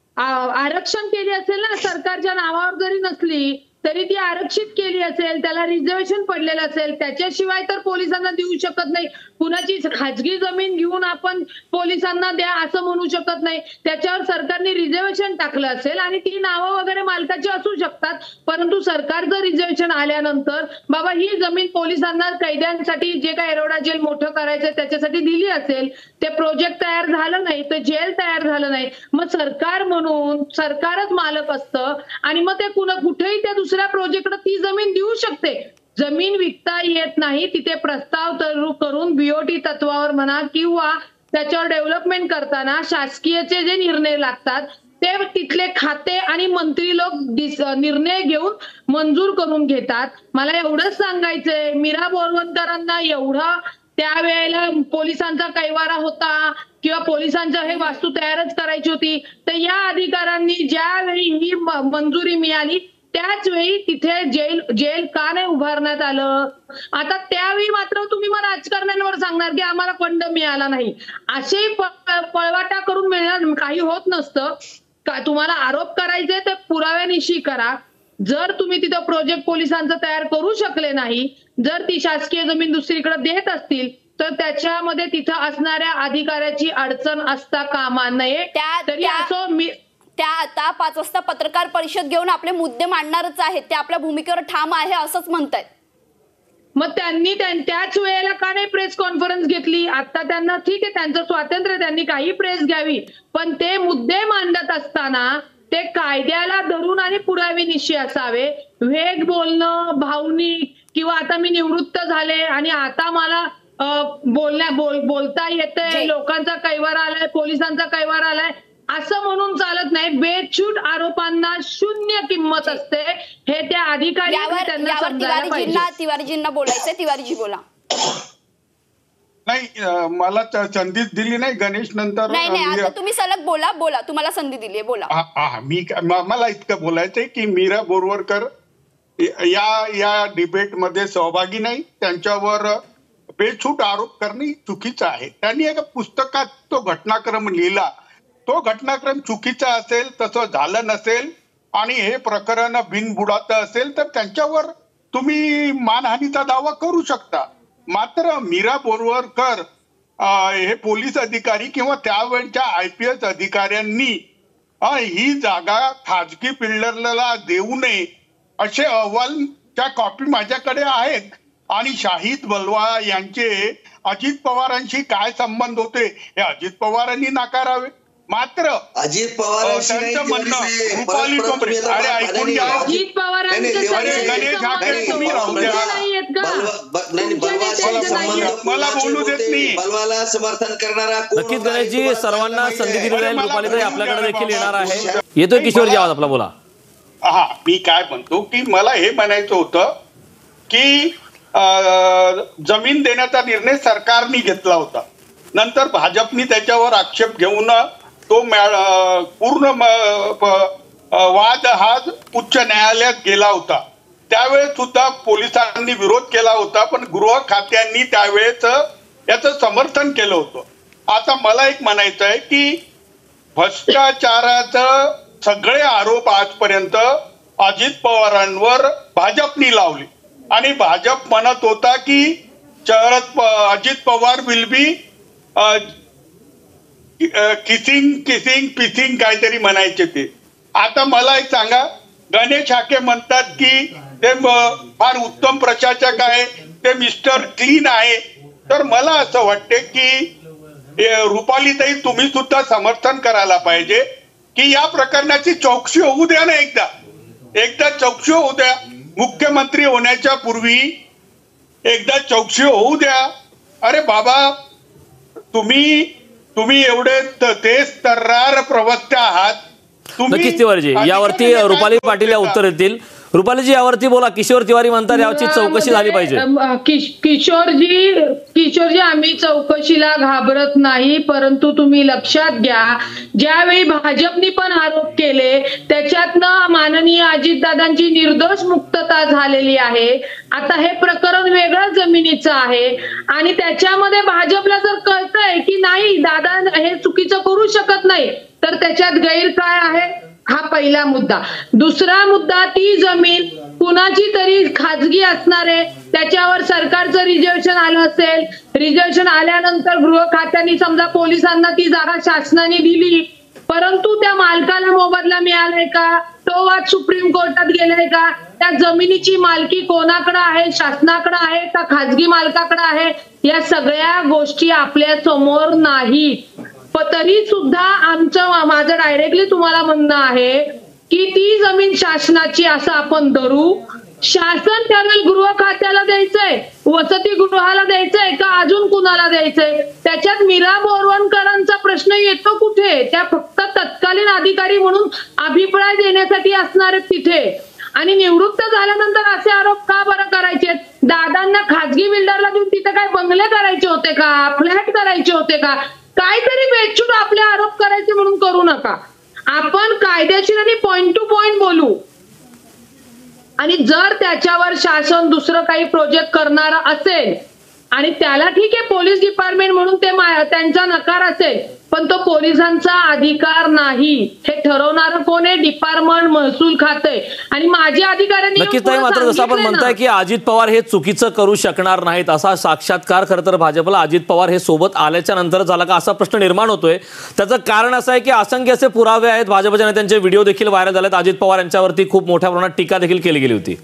आरक्षण केली असेल ना, सरकारच्या नावावर जरी नसली तरी ती आरक्षित केली असेल, त्याला रिझर्वेशन पडलेलं असेल, त्याच्याशिवाय तर पोलिसांना देऊ शकत नाही. कुणाची खाजगी जमीन घेऊन आपण पोलिसांना द्या असं म्हणू शकत नाही. त्याच्यावर सरकारने रिझर्वेशन टाकलं असेल आणि ती नावं वगैरे मालकाची असू शकतात, परंतु सरकारचं रिझर्वेशन आल्यानंतर बाबा ही जमीन पोलिसांना कैद्यांसाठी जे काय एरोडा जेल मोठं करायचं त्याच्यासाठी दिली असेल, ते प्रोजेक्ट तयार झालं नाही, ते जेल तयार झालं नाही, मग सरकार म्हणून सरकारच मालक असतं आणि मग ते कुणा कुठेही त्या दुसऱ्या प्रोजेक्टला ती जमीन देऊ शकते. जमीन विकता येत नाही, तिथे प्रस्ताव तरू करून बीओटी तत्वावर म्हणा किंवा त्याच्यावर डेव्हलपमेंट करताना शासकीयचे जे निर्णय लागतात ते तिथले खाते आणि मंत्री लोक निर्णय घेऊन मंजूर करून घेतात. मला एवढंच सांगायचंय, मीरा बोरवणकरांना एवढा त्यावेळेला पोलिसांचा कैवारा होता किंवा पोलिसांच्या हे वास्तू तयारच करायची होती, तर या अधिकाऱ्यांनी ज्यावेळी ही मंजुरी मिळाली त्याच वेळी तिथे जेल जेल का नाही उभारण्यात आलं? आता त्यावेळी मात्र तुम्ही मला राजकारण्यांवर सांगणार की आम्हाला फंड मिळाला नाही. असे पळवाटा करून मिळणार काही होत नसतं. का तुम्हाला आरोप करायचे तर पुराव्यानिशी करा. जर तुम्ही तिथं प्रोजेक्ट पोलिसांचं तयार करू शकले नाही, जर ती शासकीय जमीन दुसरीकडे देत असतील तर त्याच्यामध्ये तिथं असणाऱ्या अधिकाऱ्याची अडचण असता कामा नये. तरी असो मी त्या आता पाच वाजता पत्रकार परिषद घेऊन आपले मुद्दे मांडणारच आहेत, ते आपल्या भूमिकेवर ठाम आहे असंच म्हणतायत. मग त्यांनी त्याच वेळेला का नाही प्रेस कॉन्फरन्स घेतली? आता त्यांना ठीक आहे, त्यांचं स्वातंत्र्य, त्यांनी काही प्रेस घ्यावी, पण ते मुद्दे मांडत असताना ते कायद्याला धरून आणि पुराव्यानिशी असावे. वेग बोलणं, भावनिक किंवा आता मी निवृत्त झाले आणि आता मला बोलण्या बोल बोलता येतंय, लोकांचा कैवार आलाय, पोलिसांचा कैवार आलाय असं म्हणून चालत नाही. बेछूट आरोपांना शून्य किंमत असते हे त्या अधिकारी त्यांना समजायला पाहिजे. तिवारीजींना बोलायचंय, तिवारीजी बोला. नाही मला संधी दिली नाही गणेश नंतर. नाही नाही आता तुम्ही सलग बोला बोला तुम्हाला संधी दिली आहे, बोला. हा मी मला इतकं बोलायचंय की मीरा बोरवणकर या या डिबेटमध्ये सहभागी नाही. त्यांच्यावर बेछूट आरोप करणे चुकीचं आहे. त्यांनी एका पुस्तकात तो घटनाक्रम लिहिला, तो घटनाक्रम चुकीचा असेल, तसं झालं नसेल आणि हे प्रकरण बिनबुडाचं असेल तर त्यांच्यावर तुम्ही मानहानीचा दावा करू शकता. मात्र मीरा बोरवणकर हे पोलीस अधिकारी किंवा त्यावेळच्या आय पी एस अधिकाऱ्यांनी ही जागा खाजगी बिल्डरला देऊ नये असे अहवालच्या कॉपी माझ्याकडे आहेत. आणि शाहिद बलवा यांचे अजित पवारांशी काय संबंध होते हे अजित पवारांनी नाकारावे. मात्र अजित पवारांशी रुपाली ठोंबरे अरे ऐकून घ्या, अजित पवारांचे मला बोलू देत नाही. बलवाला समर्थन करणारा नक्कीच गणेशजी सर्वांना संधी दिलेली आहे. रुपालीताई आपल्याकडे देखील येणार आहे. येतोय किशोरजी आवाज आपला, बोला. हा मी काय म्हणतो की मला हे म्हणायचं होतं की जमीन देण्याचा निर्णय सरकारने घेतला होता, नंतर भाजपने त्याच्यावर आक्षेप घेऊन तो पूर्ण वाद हा उच्च न्यायालयात गेला होता. त्यावेळेस सुद्धा पोलिसांनी विरोध केला होता, पण गृह खात्यांनी त्यावेळेस याचं समर्थन केलं होतं. आता मला एक म्हणायचं आहे की भ्रष्टाचाराचं सगळे आरोप आजपर्यंत अजित पवारांवर भाजपनी लावले आणि भाजप म्हणत होता की शरद अजित पवार विल बी किसिंग किसिंग पिसिंग काहीतरी म्हणायचे ते. आता मला एक सांगा, गणेश हाके म्हणतात की ते फार उत्तम प्रशासक आहे, ते मिस्टर क्लीन आहे. तर मला असं वाटते की रुपालीताई तुम्ही सुद्धा समर्थन करायला पाहिजे की या प्रकरणाची चौकशी होऊ द्या ना, एकदा एकदा चौकशी होऊ द्या. मुख्यमंत्री होण्याच्या पूर्वी एकदा चौकशी होऊ द्या. अरे बाबा, तुम्ही तुम्ही एवढे तेज तर्रार प्रवक्ते आहात. नक्कीच तिवारीजी, यावरती रुपाली पाटील या उत्तर देतील. रुपालीजी यावरती बोला. किशोर तिवारी म्हणतात याची चौकशी झाली पाहिजे. किशोरजी किशोरजी आम्ही चौकशीला घाबरत नाही, परंतु तुम्ही लक्षात घ्या, ज्यावेळी भाजपनी पण आरोप केले त्याच्यातनं माननीय अजितदादांची निर्दोष मुक्तता झालेली आहे. आता हे प्रकरण वेगळं जमिनीचं आहे आणि त्याच्यामध्ये भाजपला जर कळतंय की नाही दादा हे चुकीचं करू शकत नाही, तर त्याच्यात गैर काय आहे, हा पहिला मुद्दा. दुसरा मुद्दा, ती जमीन कुणाची तरी खाजगी असणार आहे, त्याच्यावर सरकारचं रिझर्वेशन आलं असेल, रिझर्वेशन आल्यानंतर गृह खात्याने समजा पोलिसांना ती जागा शासनाने दिली, परंतु त्या मालकाला मोबदला मिळालाय का, तो वाद सुप्रीम कोर्टात गेलाय का, त्या जमिनीची मालकी कोणाकडे आहे, शासनाकडे आहे का खाजगी मालकाकडे आहे, या सगळ्या गोष्टी आपल्या समोर नाहीत. तरी सुद्धा आमचं माझं डायरेक्टली तुम्हाला म्हणणं आहे की ती जमीन शासनाची असं आपण धरू. शासन ठरवेल गृह खात्याला द्यायचंय, वसतिगृहाला द्यायचंय का अजून कुणाला द्यायचंय. त्याच्यात मीरा बोरवणकरांचा प्रश्न येतो कुठे, त्या फक्त तत्कालीन अधिकारी म्हणून अभिप्राय देण्यासाठी असणार आहेत तिथे, आणि निवृत्त झाल्यानंतर असे आरोप का बरं करायचे. दादांना खाजगी बिल्डरला देऊन तिथे काय बंगले करायचे होते का, फ्लॅट करायचे होते का, काहीतरी बेचूट आपले आरोप करायचे म्हणून करू नका. आपण कायदेशीर आणि पॉइंट टू पॉइंट बोलू. आणि जर त्याच्यावर शासन दुसरं काही प्रोजेक्ट करणार असेल आणि त्याला ठीक आहे पोलीस डिपार्टमेंट म्हणून ते त्यांचा नकार असेल, पण तो पोलिसांचा अधिकार नाही. हे ठरवणारं कोण आहे, डिपार्टमेंट महसूल खाते. आणि माझे अधिकाऱ्यांनी नक्कीच नाही. मात्र जसं आपण म्हणताय की अजित पवार हे चुकीचं करू शकणार नाहीत असा साक्षात्कार खरं तर भाजपला अजित पवार हे सोबत आल्याच्या नंतर झाला का असा प्रश्न निर्माण होतोय. त्याचं कारण असं आहे की असंख्य असे पुरावे आहेत, भाजपच्या नेत्यांचे व्हिडिओ देखील व्हायरल झालेत. अजित पवार यांच्यावरती खूप मोठ्या प्रमाणात टीका देखील केली गेली होती.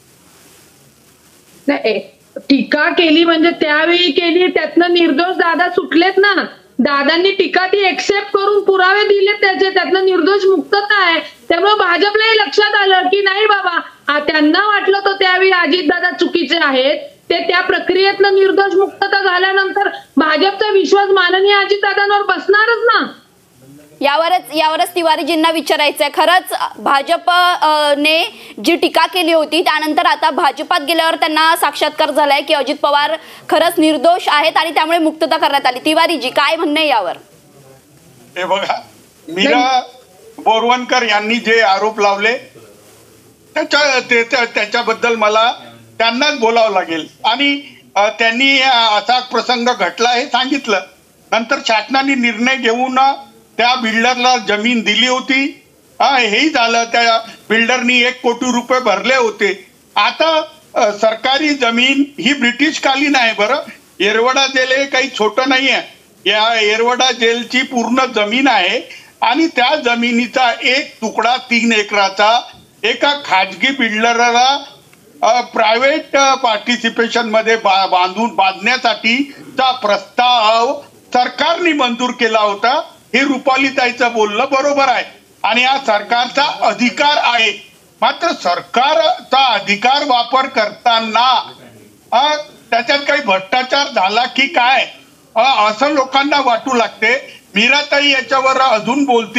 टीका केली म्हणजे त्यावेळी केली, त्यातनं निर्दोष दादा सुटलेत ना. दादांनी टीका ती एक्सेप्ट करून पुरावे दिले त्याचे, त्यातनं निर्दोष मुक्तता आहे. त्यामुळे भाजपलाही लक्षात आलं की नाही बाबा, त्यांना वाटलं तर त्यावेळी अजितदादा चुकीचे आहेत, ते त्या प्रक्रियेतनं निर्दोष मुक्तता झाल्यानंतर भाजपचा विश्वास माननीय अजितदादांवर बसणारच ना. यावरच यावरच तिवारीजींना विचारायचंय, खरंच भाजप ने जी टीका केली होती त्यानंतर आता भाजपात गेल्यावर त्यांना साक्षात्कार झालाय की अजित पवार खरंच निर्दोष आहेत आणि त्यामुळे मुक्तता करण्यात आली. तिवारीजी काय म्हणणं आहे यावर? हे बघा, मीरा बोरवणकर यांनी जे आरोप लावले त्याच्या त्याच्याबद्दल मला त्यांनाच बोलावं लागेल. आणि त्यांनी असा प्रसंग घडला हे सांगितलं. नंतर शासनाने निर्णय घेऊन त्या बिल्डरला जमीन दिली होती, हेही झालं. त्या बिल्डरनी एक कोटी रुपये भरले होते. आता सरकारी जमीन ही ब्रिटिश कालीन आहे. बरं, येरवडा जेल हे काही छोटं नाही आहे. या येरवडा जेलची पूर्ण जमीन आहे आणि त्या जमिनीचा एक तुकडा तीन एकराचा एका खाजगी बिल्डरला प्रायव्हेट पार्टिसिपेशन मध्ये बांधून बांधण्यासाठीचा प्रस्ताव सरकारने मंजूर केला होता. हे रुपालीताईचं बोलणं बरोबर आहे आणि हा सरकारचा अधिकार आहे. मात्र सरकारचा अधिकार वापर करताना त्याच्यात काही भ्रष्टाचार झाला की काय असं लोकांना वाटू लागते. मीराताई याच्यावर अजून बोलतील.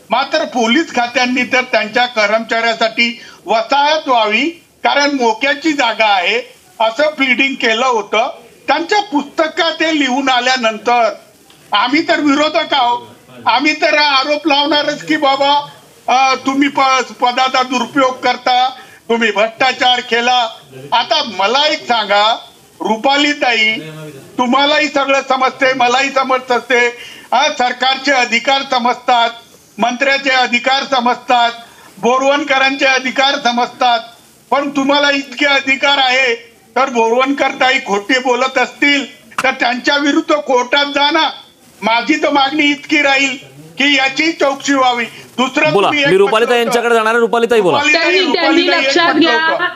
मात्र पोलीस खात्यांनी तर त्यांच्या कर्मचाऱ्यासाठी वसाहत व्हावी, कारण मोक्याची जागा आहे असं प्लीडिंग केलं होतं. त्यांच्या पुस्तकात ते लिहून आल्यानंतर आम्ही तर विरोधक आहोत. आम्ही तर आरोप लावणारच की बाबा अं, तुम्ही पदाचा दुरुपयोग करता, तुम्ही भ्रष्टाचार केला. आता मला एक सांगा रुपालीताई, तुम्हालाही सगळं समजते, मलाही समजत असते, सरकारचे अधिकार समजतात, मंत्र्याचे अधिकार समजतात, बोरवणकरांचे अधिकार समजतात, पण तुम्हाला इतके अधिकार आहे तर बोरवणकर ताई खोटे बोलत असतील तर त्यांच्या विरुद्ध कोर्टात जा ना. माझी तर मागणी इतकी राहील की याची चौकशी व्हावी. दुसरं बोला, मी रुपालीताई यांच्याकडे जाणार आहे. रुपालीताई बोला. त्यांनी लक्षात घ्या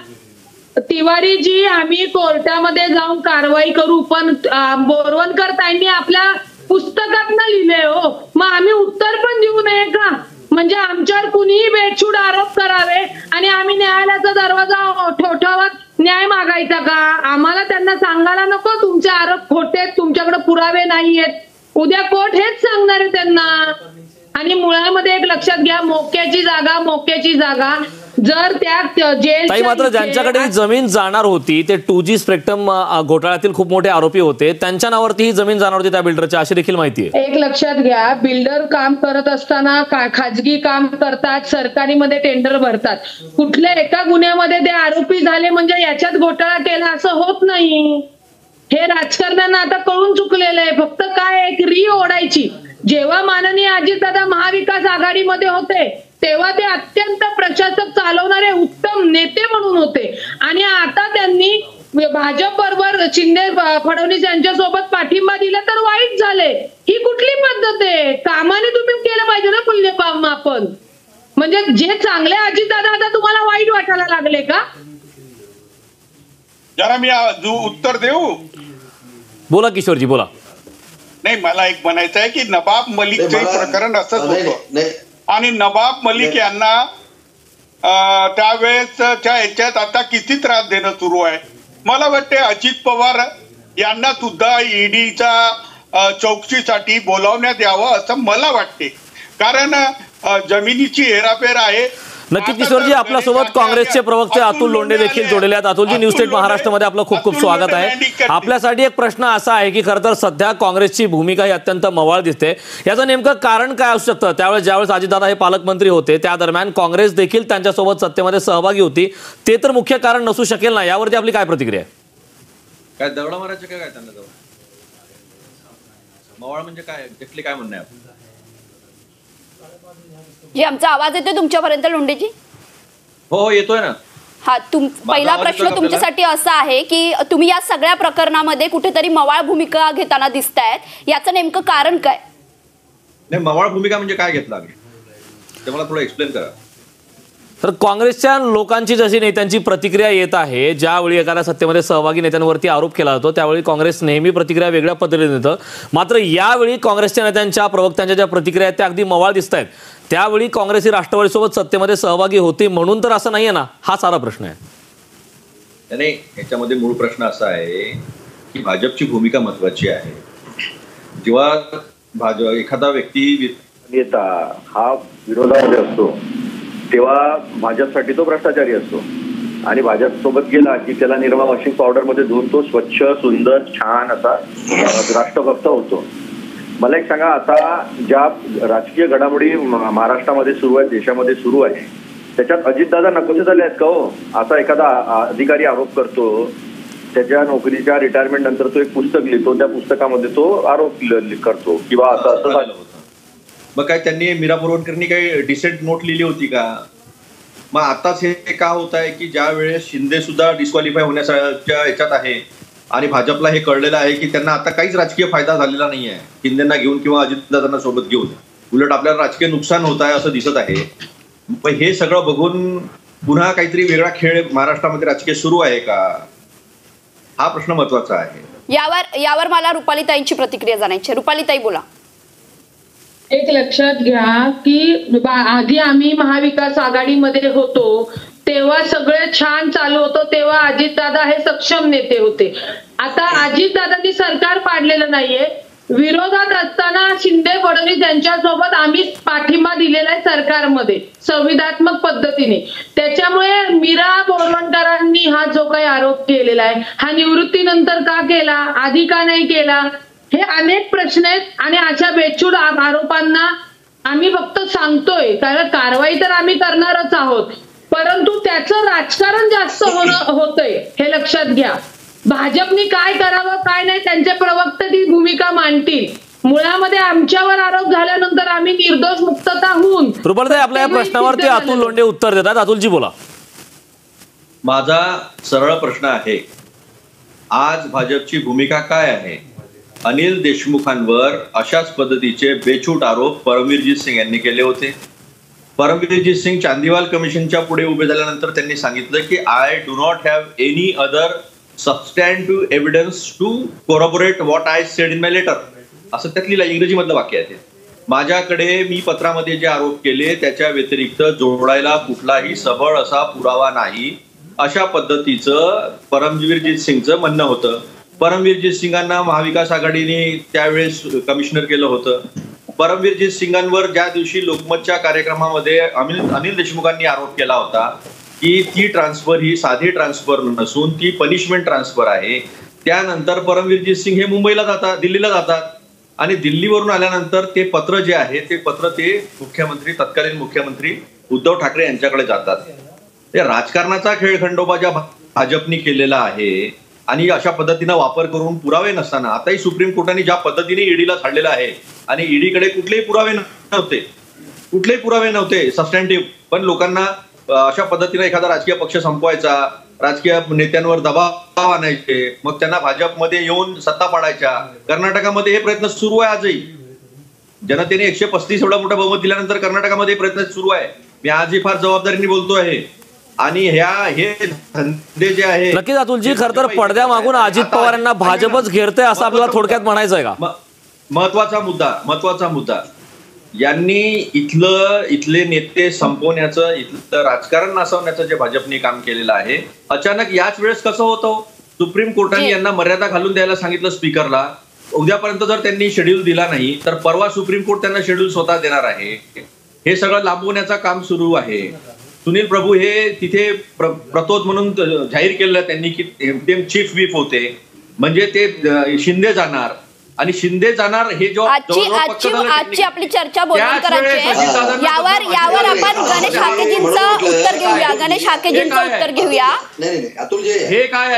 तिवारीजी, आम्ही कोर्टामध्ये जाऊन कारवाई करू, पण बोरवणकर ताईंनी आपल्या पुस्तकात न लिहिले हो, मग आम्ही उत्तर पण देऊ नये का? म्हणजे आमच्यावर कुणीही बेछूट आरोप करावे आणि आम्ही न्यायालयाचा दरवाजा ठोठावत न्याय मागायचा का? आम्हाला त्यांना सांगायला नको तुमचे आरोप खोटे आहेत, तुमच्याकडे पुरावे नाहीयेत. उद्या कोर्ट हेच सांगणार आहे त्यांना. आणि मुळामध्ये एक लक्षात घ्या, मोक्याची जागा मोक्याची जागा जर त्या जेल ताई, मात्र ज्यांच्याकडे ही जमीन जाणार होती ते टू जी स्पेक्ट्रम घोटाळ्यातील खूप मोठे आरोपी होते, त्यांच्या नावावरती ही जमीन जाणार होती त्या बिल्डरच्या, अशी देखील माहिती आहे. एक लक्षात घ्या, बिल्डर काम करत असताना खाजगी काम करतात, सरकारीमध्ये टेंडर भरतात. कुठल्या एका गुन्ह्यामध्ये ते आरोपी झाले म्हणजे याच्यात घोटाळा केला असं होत नाही. हे राजकारण्यांना आता कळून चुकलेलं आहे. फक्त काय एक री ओढायची. जेव्हा माननीय अजितदादा महाविकास आघाडीमध्ये होते तेव्हा ते अत्यंत प्रशासक चालवणारे उत्तम नेते म्हणून होते, आणि आता त्यांनी भाजप बरोबर शिंदे फडणवीस यांच्या सोबत पाठिंबा दिला तर वाईट झाले. ही कुठली पद्धत आहे? कामाने तुम्ही केलं पाहिजे ना मूल्यमापन. म्हणजे जे चांगले अजितदादा आता तुम्हाला वाईट वाटायला लागले का? जरा मी उत्तर देऊ. बोला किशोरजी, बोला. नाही, मला एक म्हणायचं आहे की नवाब मलिकचे प्रकरण असंच होतं, आणि नवाब मलिक यांना त्यावेळेसच्या ह्याच्यात आता किती त्रास देणं सुरू आहे. मला वाटते अजित पवार यांना सुद्धा ईडीच्या चौकशीसाठी बोलावण्यात यावं असं मला वाटते, कारण जमिनीची हेराफेर आहे. नक्की किशोरजी, आपल्यासोबत काँग्रेसचे प्रवक्ते अतुल लोंढे देखील जोडलेले आहेत. अतुलजी, न्यूज स्टेट महाराष्ट्रामध्ये आपलं खूप खूप स्वागत आहे. आपल्यासाठी एक प्रश्न असा आहे की खरं तर सध्या काँग्रेसची भूमिका ही अत्यंत मवाळ दिसते. याचं नेमकं कारण काय असू शकतं? त्यावेळेस ज्यावेळेस अजितदादा हे पालकमंत्री होते त्या दरम्यान काँग्रेस देखील त्यांच्यासोबत सत्तेमध्ये सहभागी होती, ते तर मुख्य कारण नसू शकेल ना? यावरती आपली काय प्रतिक्रिया आहे? काय दवडा मारायचं काय काय त्यांना जवळ मवाळ म्हणजे काय एक्झॅक्टली काय म्हणणं आहे? जी, आमचा आवाज येतोय तुमच्यापर्यंत लोंढेजी? हो, येतोय ना. हा, तुम पहिला प्रश्न तुमच्यासाठी असा आहे की तुम्ही या सगळ्या प्रकरणामध्ये कुठेतरी मवाळ भूमिका घेताना दिसतायत, याचं नेमकं कारण काय? नाही, मवाळ भूमिका म्हणजे काय घेतला ते मला थोडं एक्सप्लेन करा. तर काँग्रेसच्या लोकांची जशी नेत्यांची प्रतिक्रिया येत आहे, ज्यावेळी एखाद्या सत्तेमध्ये सहभागी नेत्यांवरती आरोप केला जातो त्यावेळी काँग्रेस नेहमी प्रतिक्रिया वेगळ्या पद्धतीने देतं. मात्र यावेळी काँग्रेसच्या नेत्यांच्या प्रवक्त्यांच्या ज्या प्रतिक्रिया आहेत त्या अगदी मवाळ दिसत आहेत. त्यावेळी काँग्रेस ही राष्ट्रवादीसोबत सत्तेमध्ये सहभागी होती म्हणून तर असं नाहीये ना, हा सारा प्रश्न आहे. नाही, याच्यामध्ये मूळ प्रश्न असा आहे की भाजपची भूमिका महत्वाची आहे. जेव्हा भाजप एखादा व्यक्ती नेता हा विरोधामध्ये असतो तेव्हा भाजपसाठी तो भ्रष्टाचारी असतो, आणि भाजप सोबत गेला की त्याला निर्मा वॉशिंग पावडर मध्ये धुवून तो स्वच्छ सुंदर छान असा राष्ट्रभक्त होतो. मला एक सांगा, आता ज्या राजकीय घडामोडी महाराष्ट्रामध्ये सुरू आहेत, देशामध्ये सुरू आहे, त्याच्यात अजितदादा नकोसे झाले आहेत का हो? असा एखादा अधिकारी आरोप करतो, त्याच्या नोकरीच्या रिटायरमेंट नंतर तो एक पुस्तक लिहितो, त्या पुस्तकामध्ये तो आरोप करतो किंवा असं असं झालं होतं. मग काय त्यांनी मीरा बोरवणकरांनी काही डिसेंट नोट लिहिली होती का? मग आताच हे का होत आहे की ज्या वेळेस शिंदे सुद्धा डिस्क्वालिफाय होण्याच्या याच्यात आहे आणि भाजपला हे कळलेलं आहे की त्यांना आता काहीच राजकीय फायदा झालेला नाही आहे शिंदेना घेऊन किंवा अजितदादांना सोबत घेऊन, उलट आपल्याला राजकीय नुकसान होत आहे असं दिसत आहे. पण हे सगळं बघून पुन्हा काहीतरी वेगळा खेळ महाराष्ट्रामध्ये राजकीय सुरू आहे का, हा प्रश्न महत्वाचा आहे. यावर यावर मला रुपालीताईंची प्रतिक्रिया जाणायची. रुपालीताई, बोला. एक लक्षात घ्या की आधी आम्ही महाविकास आघाडीमध्ये होतो तेव्हा सगळं छान चालू होतं, तेव्हा अजितदादा हे सक्षम नेते होते. आता अजितदादांनी सरकार पाडलेलं नाहीये, विरोधात असताना शिंदे फडणवीस यांच्यासोबत आम्ही पाठिंबा दिलेला आहे सरकारमध्ये संविधात्मक पद्धतीने. त्याच्यामुळे मीरा बोरवणकरांनी हा जो काही आरोप केलेला आहे हा निवृत्तीनंतर का केला, आधी का नाही केला, हे अनेक प्रश्न आहेत. आणि अशा बेछूट आरोपांना आम्ही फक्त सांगतोय, कारण कारवाई तर आम्ही करणारच आहोत, परंतु त्याचं राजकारण जास्त होणं होतंय हे लक्षात घ्या. भाजपनी काय करावं काय नाही त्यांचे प्रवक्ते ती भूमिका मांडतील. मुळामध्ये आमच्यावर आरोप झाल्यानंतर आम्ही निर्दोष मुक्तता होऊन. रुपालीताई, आपल्या या प्रश्नावरती अतुल लोंढे उत्तर देतात. अतुलजी बोला. माझा सरळ प्रश्न आहे, आज भाजपची भूमिका काय आहे? अनिल देशमुखांवर अशाच पद्धतीचे बेछूट आरोप परमवीरजीत सिंग यांनी केले होते. परमवीरजीत सिंग चांदीवाल कमिशनच्या पुढे उभे झाल्यानंतर त्यांनी सांगितलं की I do not have any other substantive evidence to corroborate what I said in my letter, असं त्यातली इंग्रजीमधलं वाक्य आहे. माझ्याकडे मी पत्रामध्ये जे आरोप केले त्याच्या व्यतिरिक्त जोडायला कुठलाही सबळ असा पुरावा नाही, अशा पद्धतीचं परमवीरजीत सिंगचं म्हणणं होतं. परमवीरजीत सिंगांना महाविकास आघाडीने त्यावेळेस कमिशनर केलं होतं. परमवीरजीत सिंगांवर ज्या दिवशी लोकमतच्या कार्यक्रमामध्ये अनिल अनिल देशमुखांनी आरोप केला होता की ती ट्रान्सफर ही साधी ट्रान्सफर नसून ती पनिशमेंट ट्रान्सफर आहे, त्यानंतर परमवीरजीत सिंग हे मुंबईला जातात, दिल्लीला जातात आणि दिल्लीवरून आल्यानंतर ते पत्र जे आहे ते पत्र ते मुख्यमंत्री तत्कालीन मुख्यमंत्री उद्धव ठाकरे यांच्याकडे जातात. ते राजकारणाचा खेळ खंडोबा ज्या भाजपने केलेला आहे आणि अशा पद्धतीनं वापर करून पुरावे नसताना, आताही सुप्रीम कोर्टाने ज्या पद्धतीने ईडीला धाडलेलं आहे आणि ईडीकडे कुठलेही पुरावे नव्हते कुठलेही पुरावे नव्हते सबस्टॅन्टिव्ह, पण लोकांना अशा पद्धतीने एखादा राजकीय पक्ष संपवायचा, राजकीय नेत्यांवर दबाव आणायचे, मग त्यांना भाजपमध्ये येऊन सत्ता पाडायच्या. कर्नाटकामध्ये हे प्रयत्न सुरू आहे आजही. जनतेने एकशे पस्तीस एवढा मोठा बहुमत दिल्यानंतर कर्नाटकामध्ये प्रयत्न सुरू आहे. मी आजही फार जबाबदारीने बोलतो आहे. आणि ह्या हे धंदे जे आहे नक्कीच अतुलजी, खर तर पडद्या मागून अजित पवार यांना भाजपच घेरते असं आपल्याला थोडक्यात म्हणायचं आहे का? महत्वाचा मुद्दा महत्वाचा मुद्दा यांनी इथलं इथले नेते संपवण्याचं, इथलं राजकारण नासवण्याचं जे भाजपने काम केलेलं आहे, अचानक याच वेळेस कसं होतं? सुप्रीम कोर्टाने यांना मर्यादा घालून द्यायला सांगितलं स्पीकरला. उद्यापर्यंत जर त्यांनी शेड्यूल दिला नाही तर परवा सुप्रीम कोर्ट त्यांना शेड्यूल स्वतः देणार आहे. हे सगळं लांबवण्याचं काम सुरू आहे. सुनील प्रभू हे तिथे प्रतोद म्हणून जाहीर केलेलं त्यांनी की ते चीफ व्हीप होते, म्हणजे ते शिंदे जाणार आणि शिंदे जाणार. हे जो आजची आजची आजची आपली चर्चा बोलवणकरांची यावर यावर आपण गणेश हाकेजींचं उत्तर घेऊया. गणेश हाकेजींचं उत्तर घेऊया. हे काय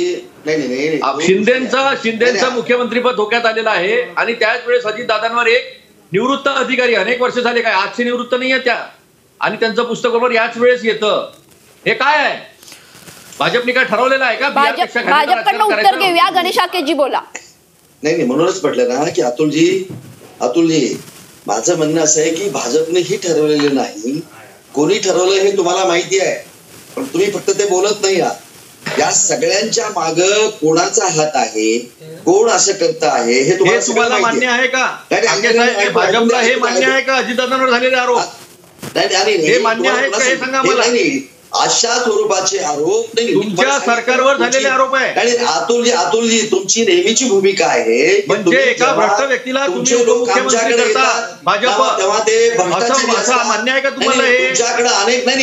आहे? शिंदेचं शिंदेचं मुख्यमंत्रीपद धोक्यात आलेलं आहे आणि त्याच वेळेस अजितदादांवर एक निवृत्त अधिकारी अनेक वर्ष झाले, काय आजचे निवृत्त नाहीये त्या, आणि त्यांचं पुस्तकावर याच वेळेस येतं. हे काय आहे? भाजपने काय ठरवलेलं आहे का? भाजपकडनं उत्तर घेऊया. गणेश हाकेजी बोला. नाही नाही म्हणूनच म्हटलं ना की अतुलजी अतुलजी माझं म्हणणं असं आहे की भाजपने ही ठरवलेलं नाही. कोणी ठरवलं हे तुम्हाला माहिती आहे, पण तुम्ही फक्त ते बोलत नाही आहात. या सगळ्यांच्या माग कोणाचा हात आहे, कोण असं करत आहे हे तुम्हाला मान्य आहे का? भाजपला हे मान्य आहे का अजितदादांवर झालेले आरोप? हे मान्य आहेत का हे सांगा मला. अशा स्वरूपाचे आरोप तुमच्या सरकारवर झालेले आरोप आहे. आणि अतुलजी अतुलजी तुमची नेहमीची भूमिका आहे म्हणजे एका भ्रष्ट व्यक्तीला तुम्ही उपमुख्यमंत्री करता भाजप, तेव्हा ते असं मान्य आहे का तुम्हाला? हे तुमच्याकडे अनेक नाही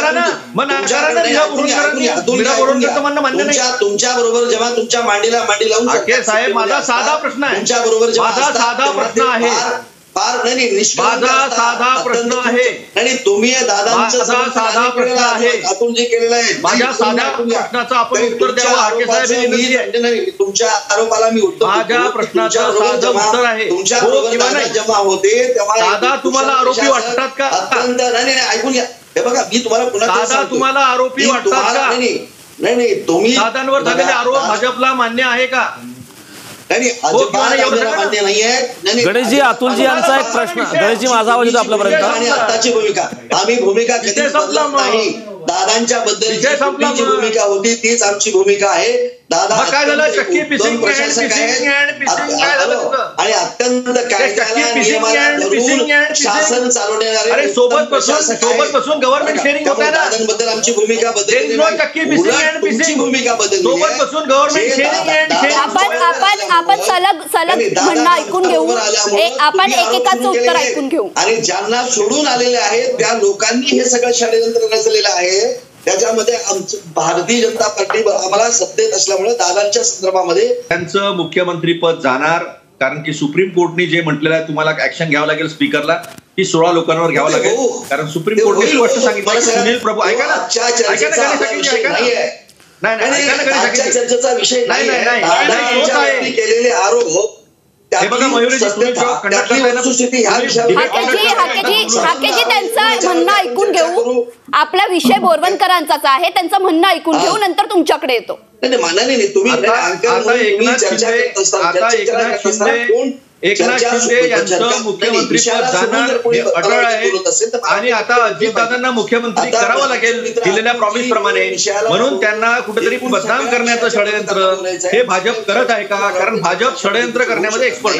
तुमच्या बरोबर जेव्हा तुमच्या मांडीला मांडी लावून साहेब माझा साधा प्रश्न आहे. तुमच्या बरोबर माझा साधा प्रश्न आहे. फार नाही माझा साधा प्रश्न आहे. नाही तुम्ही दादांचा साधा प्रश्न आहे. अतुलजी केलेला आहे. माझ्या साध्या प्रश्नाचं आपण उत्तर द्यावं. हाके साहेब तुमच्या आरोपाला मी उत्तर माझ्या प्रश्नाचं साधं उत्तर आहे. तुमच्या बरोबर जेव्हा होते तेव्हा दादा तुम्हाला आरोपी वाटतात का? अत्यंत नाही नाही ऐकून घ्या. हे बघा मी तुम्हाला पुन्हा दादा तुम्हाला आरोपी वाटतात का? नाही नाही तुम्ही दादांवर झालेले आरोप भाजपला मान्य आहे का? गणेशजी अतुलजी यांचा एक प्रश्न. गणेशजी माझा आवाज येतो आपल्यापर्यंत? आताची भूमिका आम्ही भूमिका कधी बदलत नाही. दादांच्या बद्दल विषय संपला जी मग. भूमिका होती तीच आमची भूमिका आहे. दादा मग काय झालं? अत्यंत चक्की उत्तम पिसिंग प्रशासक and पिसिंग आहेत. and पिसिंग अत- काय झालं हॅलो. तुझं? आणि अत्यंत कायद्याला चक्की पिसिंग नियमाला and पिसिंग धरून and पिसिंग. शासन चालवणारे अरे उत्तम सोबत बसून प्रशासक सोबत आहेत. बसून गव्हर्नमेंट शेअरिंग होत आहे ना. दादांबद्दल आमची भूमिका There is बदलली no नाही. चक्की पिसिंग उलट and तुमची पिसिंग. भूमिका बदलली सोबत आहे. बसून government जे sharing दादा- and दादा- sharing. आपण आपण आपण सलग सलग आणि दादा म्हणणं ऐकून घेऊ. रस्त्यावर आल्यामुळं ए- आपण तुम्ही आरोप एकेकाचं सुरू उत्तर केलेले ऐकून घेऊ. आहेत. आणि ज्यांना सोडून आलेले आहेत त्या लोकांनी हे सगळं षडयंत्र रचलेलं आहे. त्याच्यामध्ये आमचं भारतीय जनता पार्टी आम्हाला सत्तेत असल्यामुळे दादांच्या संदर्भामध्ये त्यांचं मुख्यमंत्री पद जाणार, कारण की सुप्रीम कोर्टने जे म्हटलेलं आहे तुम्हाला ऍक्शन घ्यावं लागेल स्पीकरला, ती सोळा लोकांवर घ्यावं ते लागेल. हो. कारण सुप्रीम ते कोर्टने होईल, स्पष्ट हो. सांगितलं मला की सांगा, सुनील प्रभू ऐका ना आजच्या ऐका ना चर्चेचा गणेश हा ठाकरेजी, विषय ऐका ना. नाहीये. नाही नाही नाही, ऐका ना नाही, गणेश आजच्या ठाकरेजी. चर्चेचा विषय नाही, नाहीये. नाही, नाही, दादा नाही, यांच्यावरती केलेले आरोप हे बघा मयुरीजी, तुम्ही जो सत्य- कंडक्टर त्यातली आहे ना, वस्तुस्थिती ह्या तुम्ही विषयावर- debate हाकेजी conduct हाकेजी करताय. हाकेजी त्यांचं म्हणणं ऐकून घेऊ. आपला विषय बोरवणकरांचाच आहे, त्यांचं म्हणणं ऐकून घेऊ, नंतर तुमच्याकडे येतो. नाही नाही, मानाने नाही तुम्ही आता अँकर आता म्हणून तुम्ही एकनाथ चर्चा शिंदे करत असताना- आता चर्चा एकनाथ करत असताना शिंदे कोण एकनाथ चर्चा- शिंदे यांचं चर्चा- मुख्यमंत्री पद विषयाला सोडून जाणार जर कोणी हे अटळ आहे. बोलत असेल तर आणि आता अजितदादांना मुख्यमंत्री आता करावं लागेल दिलेल्या प्रॉमिस प्रमाणे, म्हणून त्यांना कुठेतरी बदनाम करण्याचं षडयंत्र हे भाजप करत आहे का? कारण भाजप षडयंत्र करण्यामध्ये एक्सपर्ट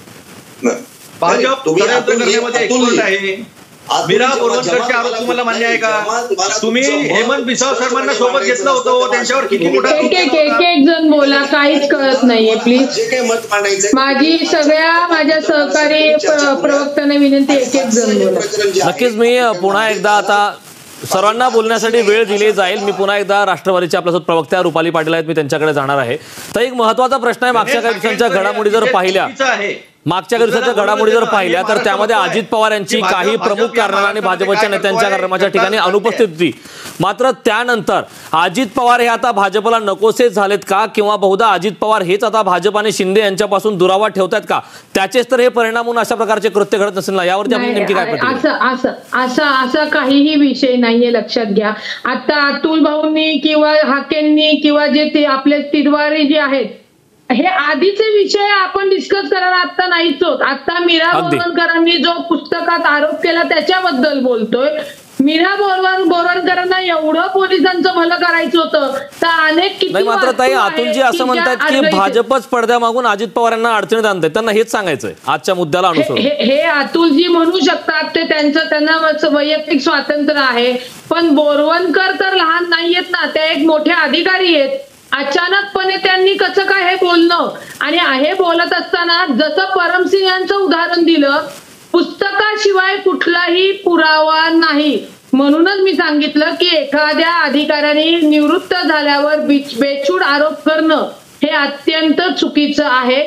आहे. भाजप षडयंत्र करण्यामध्ये एक्सपर्ट आहे. मीरा बोरवणकरचे आरोप तुम्हाला मान्य आहे का? तुम्ही हेमंत बिसाव शर्मांना सोबत घेतलं होतं, त्यांच्यावर किती मोठा एक एक एक एक जण बोला, काहीच कळत नाहीये प्लीज. जे काही मत मांडायचं माझी सगळ्या माझ्या सहकारी प्र- प्रवक्त्यांना विनंती, एक एक जण बोला. नक्कीच मी पुन्हा एकदा आता सर्वांना बोलण्यासाठी वेळ दिली जाईल. मी पुन्हा एकदा राष्ट्रवादीचे आपल्यासोबत प्रवक्त्या रुपाली पाटील आहेत, मी त्यांच्याकडे जाणार आहे. तर एक महत्वाचा प्रश्न आहे, मागच्या काही दिवसांच्या घडामोडी जर पाहिल्या मागच्या काही दिवसांच्या घडामोडी जर पाहिल्या तर त्यामध्ये अजित पवार यांची काही प्रमुख कारणांनी आणि भाजपच्या नेत्यांच्या कारणाच्या ठिकाणी अनुपस्थित होती. मात्र त्यानंतर अजित पवार हे आता भाजपला नकोसे झालेत का, किंवा बहुधा अजित पवार हेच आता भाजप आणि शिंदे यांच्यापासून दुरावा ठेवतात का, त्याचेच तर हे परिणाम होऊन अशा प्रकारचे कृत्य घडत नसेल ना? यावरती आपण नेमकी काय प्रतिक्रिया? असं असं असा असा काहीही विषय नाहीये, लक्षात घ्या. आता अतुल भाऊंनी किंवा हाकेंनी किंवा जे ते आपले तिरवारी जे आहेत, हे आधीचे विषय आपण डिस्कस करायला आता नाहीच होत. आता मीरा अगदी. बोरवणकरांनी जो पुस्तकात आरोप केला त्याच्याबद्दल बोलतोय. मीरा बोरवण बोरवणकरांना एवढं पोलिसांचं भलं करायचं होतं तर अनेक किती नाही, मात्र ताई वास्तू आहेत अतुलजी असं की म्हणतात ज्या की आढळीचे- भाजपच पडद्यामागून अजित पवार यांना अडचणीत आणते. त्यांना हेच सांगायचंय आजच्या मुद्द्याला हे अनुसरून. हे- हे अतुलजी म्हणू शकतात, ते त्यांचं त्यांना वैयक्तिक स्वातंत्र्य आहे. पण बोरवणकर तर लहान नाहीयेत ना, ते एक मोठे अधिकारी आहेत. अचानकपणे त्यांनी कसं काय हे बोलणं, आणि हे बोलत असताना जसं परमसिंग यांचं उदाहरण दिलं, पुस्तकाशिवाय कुठलाही पुरावा नाही. म्हणूनच मी सांगितलं की एखाद्या अधिकाऱ्याने निवृत्त झाल्यावर बेछूट आरोप करणं हे अत्यंत चुकीचं आहे.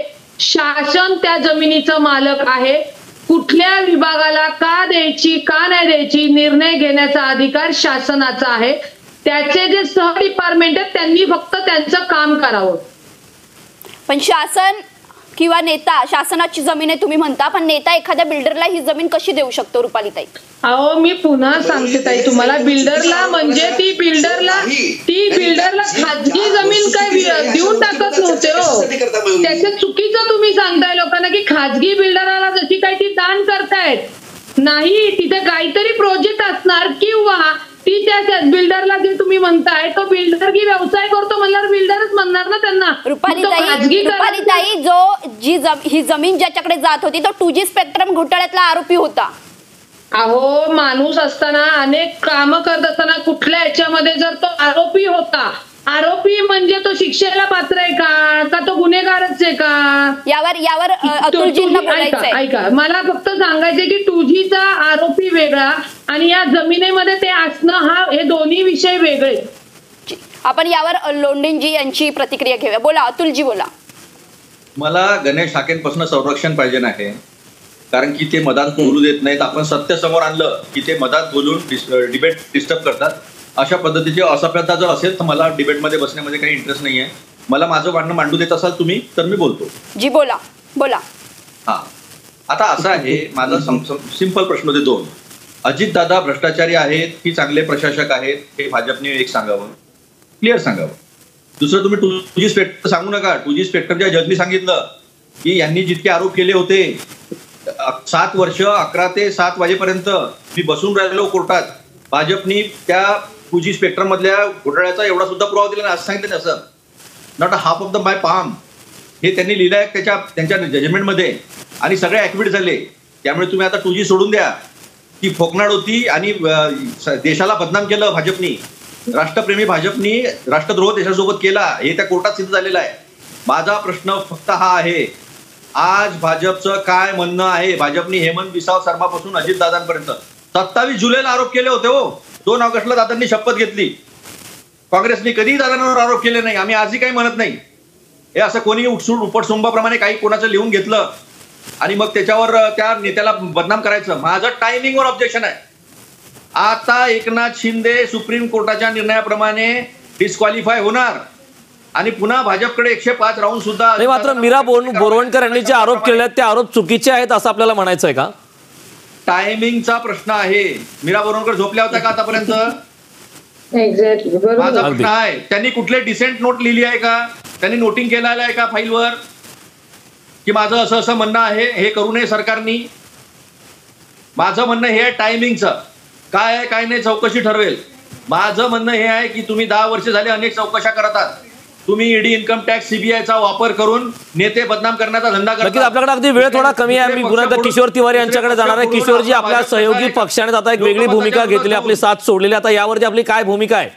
शासन त्या जमिनीचं मालक आहे. कुठल्या विभागाला का द्यायची का नाही द्यायची निर्णय घेण्याचा अधिकार शासनाचा आहे. त्याचे जे सह डिपार्टमेंट आहेत त्यांनी फक्त त्यांचं काम करावं. पण शासन किंवा नेता, शासनाची जमीन आहे तुम्ही म्हणता, पण नेता एखाद्या बिल्डरला ही जमीन कशी देऊ शकतो रुपालीताई? अहो मी पुन्हा सांगते ताई तुम्हाला, बिल्डरला म्हणजे ती बिल्डरला ती बिल्डरला खाजगी जमीन काय देऊन टाकत नव्हते हो. त्याचं चुकीचं तुम्ही सांगताय लोकांना की खाजगी बिल्डराला जशी काही ती दान करतायत. नाही, तिथे काहीतरी प्रोजेक्ट असणार किंवा ती त्या बिल्डरला जे तुम्ही म्हणताय तो बिल्डर की व्यवसाय करतो म्हणल्यावर बिल्डरच म्हणणार ना त्यांना. रुपालीताई रुपालीताई जो जी ही जमीन ज्याच्याकडे जात होती तो टू जी स्पेक्ट्रम घोटाळ्यातला आरोपी होता. अहो माणूस असताना अनेक काम करत असताना कुठल्या याच्यामध्ये जर तो आरोपी होता, आरोपी म्हणजे तो शिक्षेला पात्र आहे का, का तो गुन्हेगारच आहे का? यावर यावर अतुलजींना बोलायचंय. ऐका, मला फक्त सांगायचंय की टू जी चा आरोपी वेगळा आणि या जमिनीमध्ये ते असणं हा हे दोन्ही विषय वेगळे. आपण यावर लोंढेंजी यांची प्रतिक्रिया घेऊया. बोला अतुलजी, बोला. मला गणेश हाकेंपासून संरक्षण पाहिजे नाही, कारण की ते मधात बोलू देत नाहीत. आपण सत्य समोर आणलं की ते मधात बोलून डिबेट डिस्टर्ब करतात. अशा पद्धतीची असभ्यता जर असेल तर मला डिबेटमध्ये बसण्यामध्ये काही इंटरेस्ट नाही आहे. मला माझं म्हणणं मांडू देत असाल तुम्ही तर मी बोलतो. जी बोला बोला. हा, आता असं आहे, माझा सिंपल प्रश्न होते दोन. अजितदादा भ्रष्टाचारी आहेत की चांगले प्रशासक आहेत हे भाजपने एक सांगावं, क्लिअर सांगावं. दुसरं, तुम्ही टू जी स्पेक्टर सांगू नका. टू जी स्पेक्टरच्या जजनी सांगितलं की यांनी जितके आरोप केले होते, सात वर्ष अकरा ते सात वाजेपर्यंत मी बसून राहिलो कोर्टात. भाजपनी त्या टू जी स्पेक्ट्रम मधल्या घोटाळ्याचा एवढा सुद्धा पुरावा दिला नाही असं सांगितलं असं not a half of the my palm हे त्यांनी लिहिलं आहे त्याच्या त्यांच्या जजमेंटमध्ये आणि सगळे ऍक्टिव्हिट झाले. त्यामुळे तुम्ही आता टू जी सोडून द्या. ती फोकनाड होती आणि देशाला बदनाम केलं भाजपनी. राष्ट्रप्रेमी भाजपनी राष्ट्रद्रोह देशासोबत केला हे त्या कोर्टात सिद्ध झालेलं आहे. माझा प्रश्न फक्त हा आहे, आज भाजपचं काय म्हणणं आहे? भाजपनी हेमंत बिसाव शर्मापासून अजितदादांपर्यंत सत्तावीस जुलैला आरोप केले होते हो. दोन ऑगस्टला दादांनी शपथ घेतली. काँग्रेसने कधीही दादांवर आरोप केले नाही. आम्ही आजही काही म्हणत नाही. हे असं कोणी उठसूट उपटसुंबाप्रमाणे काही कोणाचं लिहून घेतलं आणि मग त्याच्यावर त्या नेत्याला बदनाम करायचं. माझं टायमिंगवर ऑब्जेक्शन आहे. आता एकनाथ शिंदे सुप्रीम कोर्टाच्या निर्णयाप्रमाणे डिस्क्वालिफाय होणार आणि पुन्हा भाजपकडे एकशे पाच राऊंड सुद्धा. मात्र मीरा बोरवणकर यांनी जे आरोप केले आहेत ते आरोप चुकीचे आहेत असं आपल्याला म्हणायचं आहे का? टायमिंगचा प्रश्न आहे. मीरा बोरवणकर झोपल्या होत्या का आतापर्यंत? एक्झॅक्टली माझा प्रश्न आहे, त्यांनी कुठले डिसेंट नोट लिहिली आहे का? त्यांनी नोटिंग केलेलं आहे का फाईलवर की माझं असं असं म्हणणं आहे, हे करू नये सरकारनी? माझं म्हणणं हे आहे टायमिंगचं. काय आहे काय नाही चौकशी ठरवेल. माझं म्हणणं हे आहे की तुम्ही दहा वर्ष झाले अनेक चौकशा करत आहात. तुम्ही ईडी इन्कम टॅक्स सीबीआयचा वापर करून नेते बदनाम करण्याचा धंदा करता. नक्कीच आपल्याकडे अगदी वेळ थोडा कमी आहे. मी गुन्हा किशोर तिवारी यांच्याकडे जाणार आहे. किशोरजी, आपल्या सहयोगी पक्षाने आता एक वेगळी भूमिका घेतली, आपली साथ सोडलेली. आता यावरती आपली काय भूमिका आहे?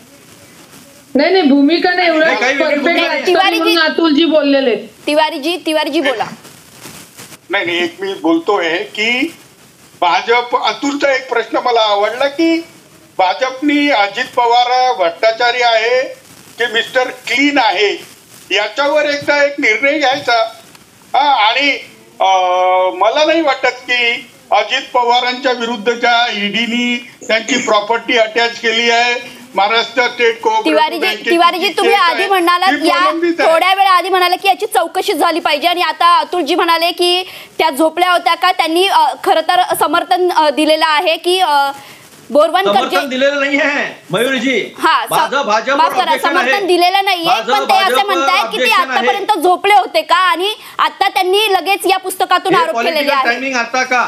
नाही नाही भूमिका नाही एवढं परफेक्ट अतुलजी बोललेले. तिवारीजी तिवारीजी बोला. नाही नाही एक मी बोलतोय की भाजप, अतुलचा एक प्रश्न मला आवडला की भाजपनी अजित पवार भट्टाचार्य आहे की मिस्टर क्लीन आहे याच्यावर एकदा एक निर्णय घ्यायचा. हा आणि मला नाही वाटत की अजित पवारांच्या विरुद्धच्या ईडीनी त्यांची प्रॉपर्टी अटॅच केली आहे. महाराष्ट्र स्टेट तिवारीजी तिवारीजी तुम्ही आधी म्हणालात, या थोड्या वेळा आधी म्हणाले की याची चौकशी झाली पाहिजे आणि आता अतुलजी म्हणाले की त्या झोपल्या होत्या का? त्यांनी खरं तर समर्थन दिलेलं आहे की बोरवणकर दिलेलं नाही आहे मयूरजी. समर्थन दिलेलं नाहीये, पण ते असं म्हणतायत की ते आतापर्यंत झोपले होते का आणि आता त्यांनी लगेच या पुस्तकातून आरोप केलेले आहेत. आता का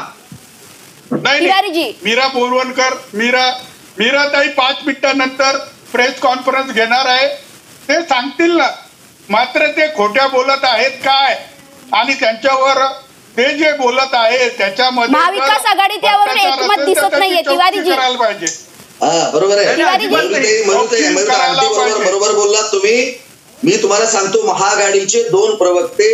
नाही मीरा बोरवणकर मीरा मीराताई पाच मिनिटांनंतर प्रेस कॉन्फरन्स घेणार आहे, ते सांगतील ना. मात्र ते खोट्या बोलत आहेत काय आणि त्यांच्यावर ते जे बोलत आहे त्याच्यामध्ये महाविकास आघाडीत यावर एकमत दिसत नाहीये. तिवारीजी करायला पाहिजे. हा बरोबर आहे, बरोबर बोललात तुम्ही. मी तुम्हाला सांगतो, महाआघाडीचे दोन प्रवक्ते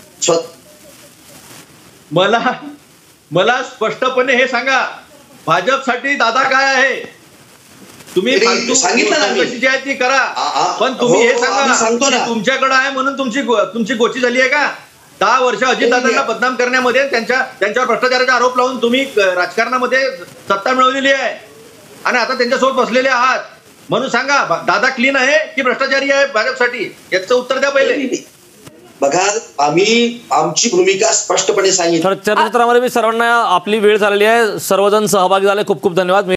मला मला स्पष्टपणे हे सांगा, भाजपसाठी दादा काय आहे? तुम्ही सांगितलं ना कशी आहे ती करा, पण तुम्ही हे सांगा तुमच्याकडे आहे म्हणून तुमची तुमची गोची झाली आहे का? दहा वर्ष अजितदादांना बदनाम करण्यामध्ये, त्यांच्या त्यांच्यावर भ्रष्टाचाराचा आरोप लावून तुम्ही राजकारणामध्ये सत्ता मिळवलेली आहे आणि आता त्यांच्यासोबत बसलेले आहात. म्हणून सांगा, दादा क्लीन आहे की भ्रष्टाचारी आहे भाजपसाठी? याचं उत्तर द्या पहिले. बघा, आम्ही आमची भूमिका स्पष्टपणे सांगितली. चर्चासत्रामध्ये मी सर्वांना, आपली वेळ झालेली आहे, सर्वजण सहभागी झाले, खूप खूप धन्यवाद.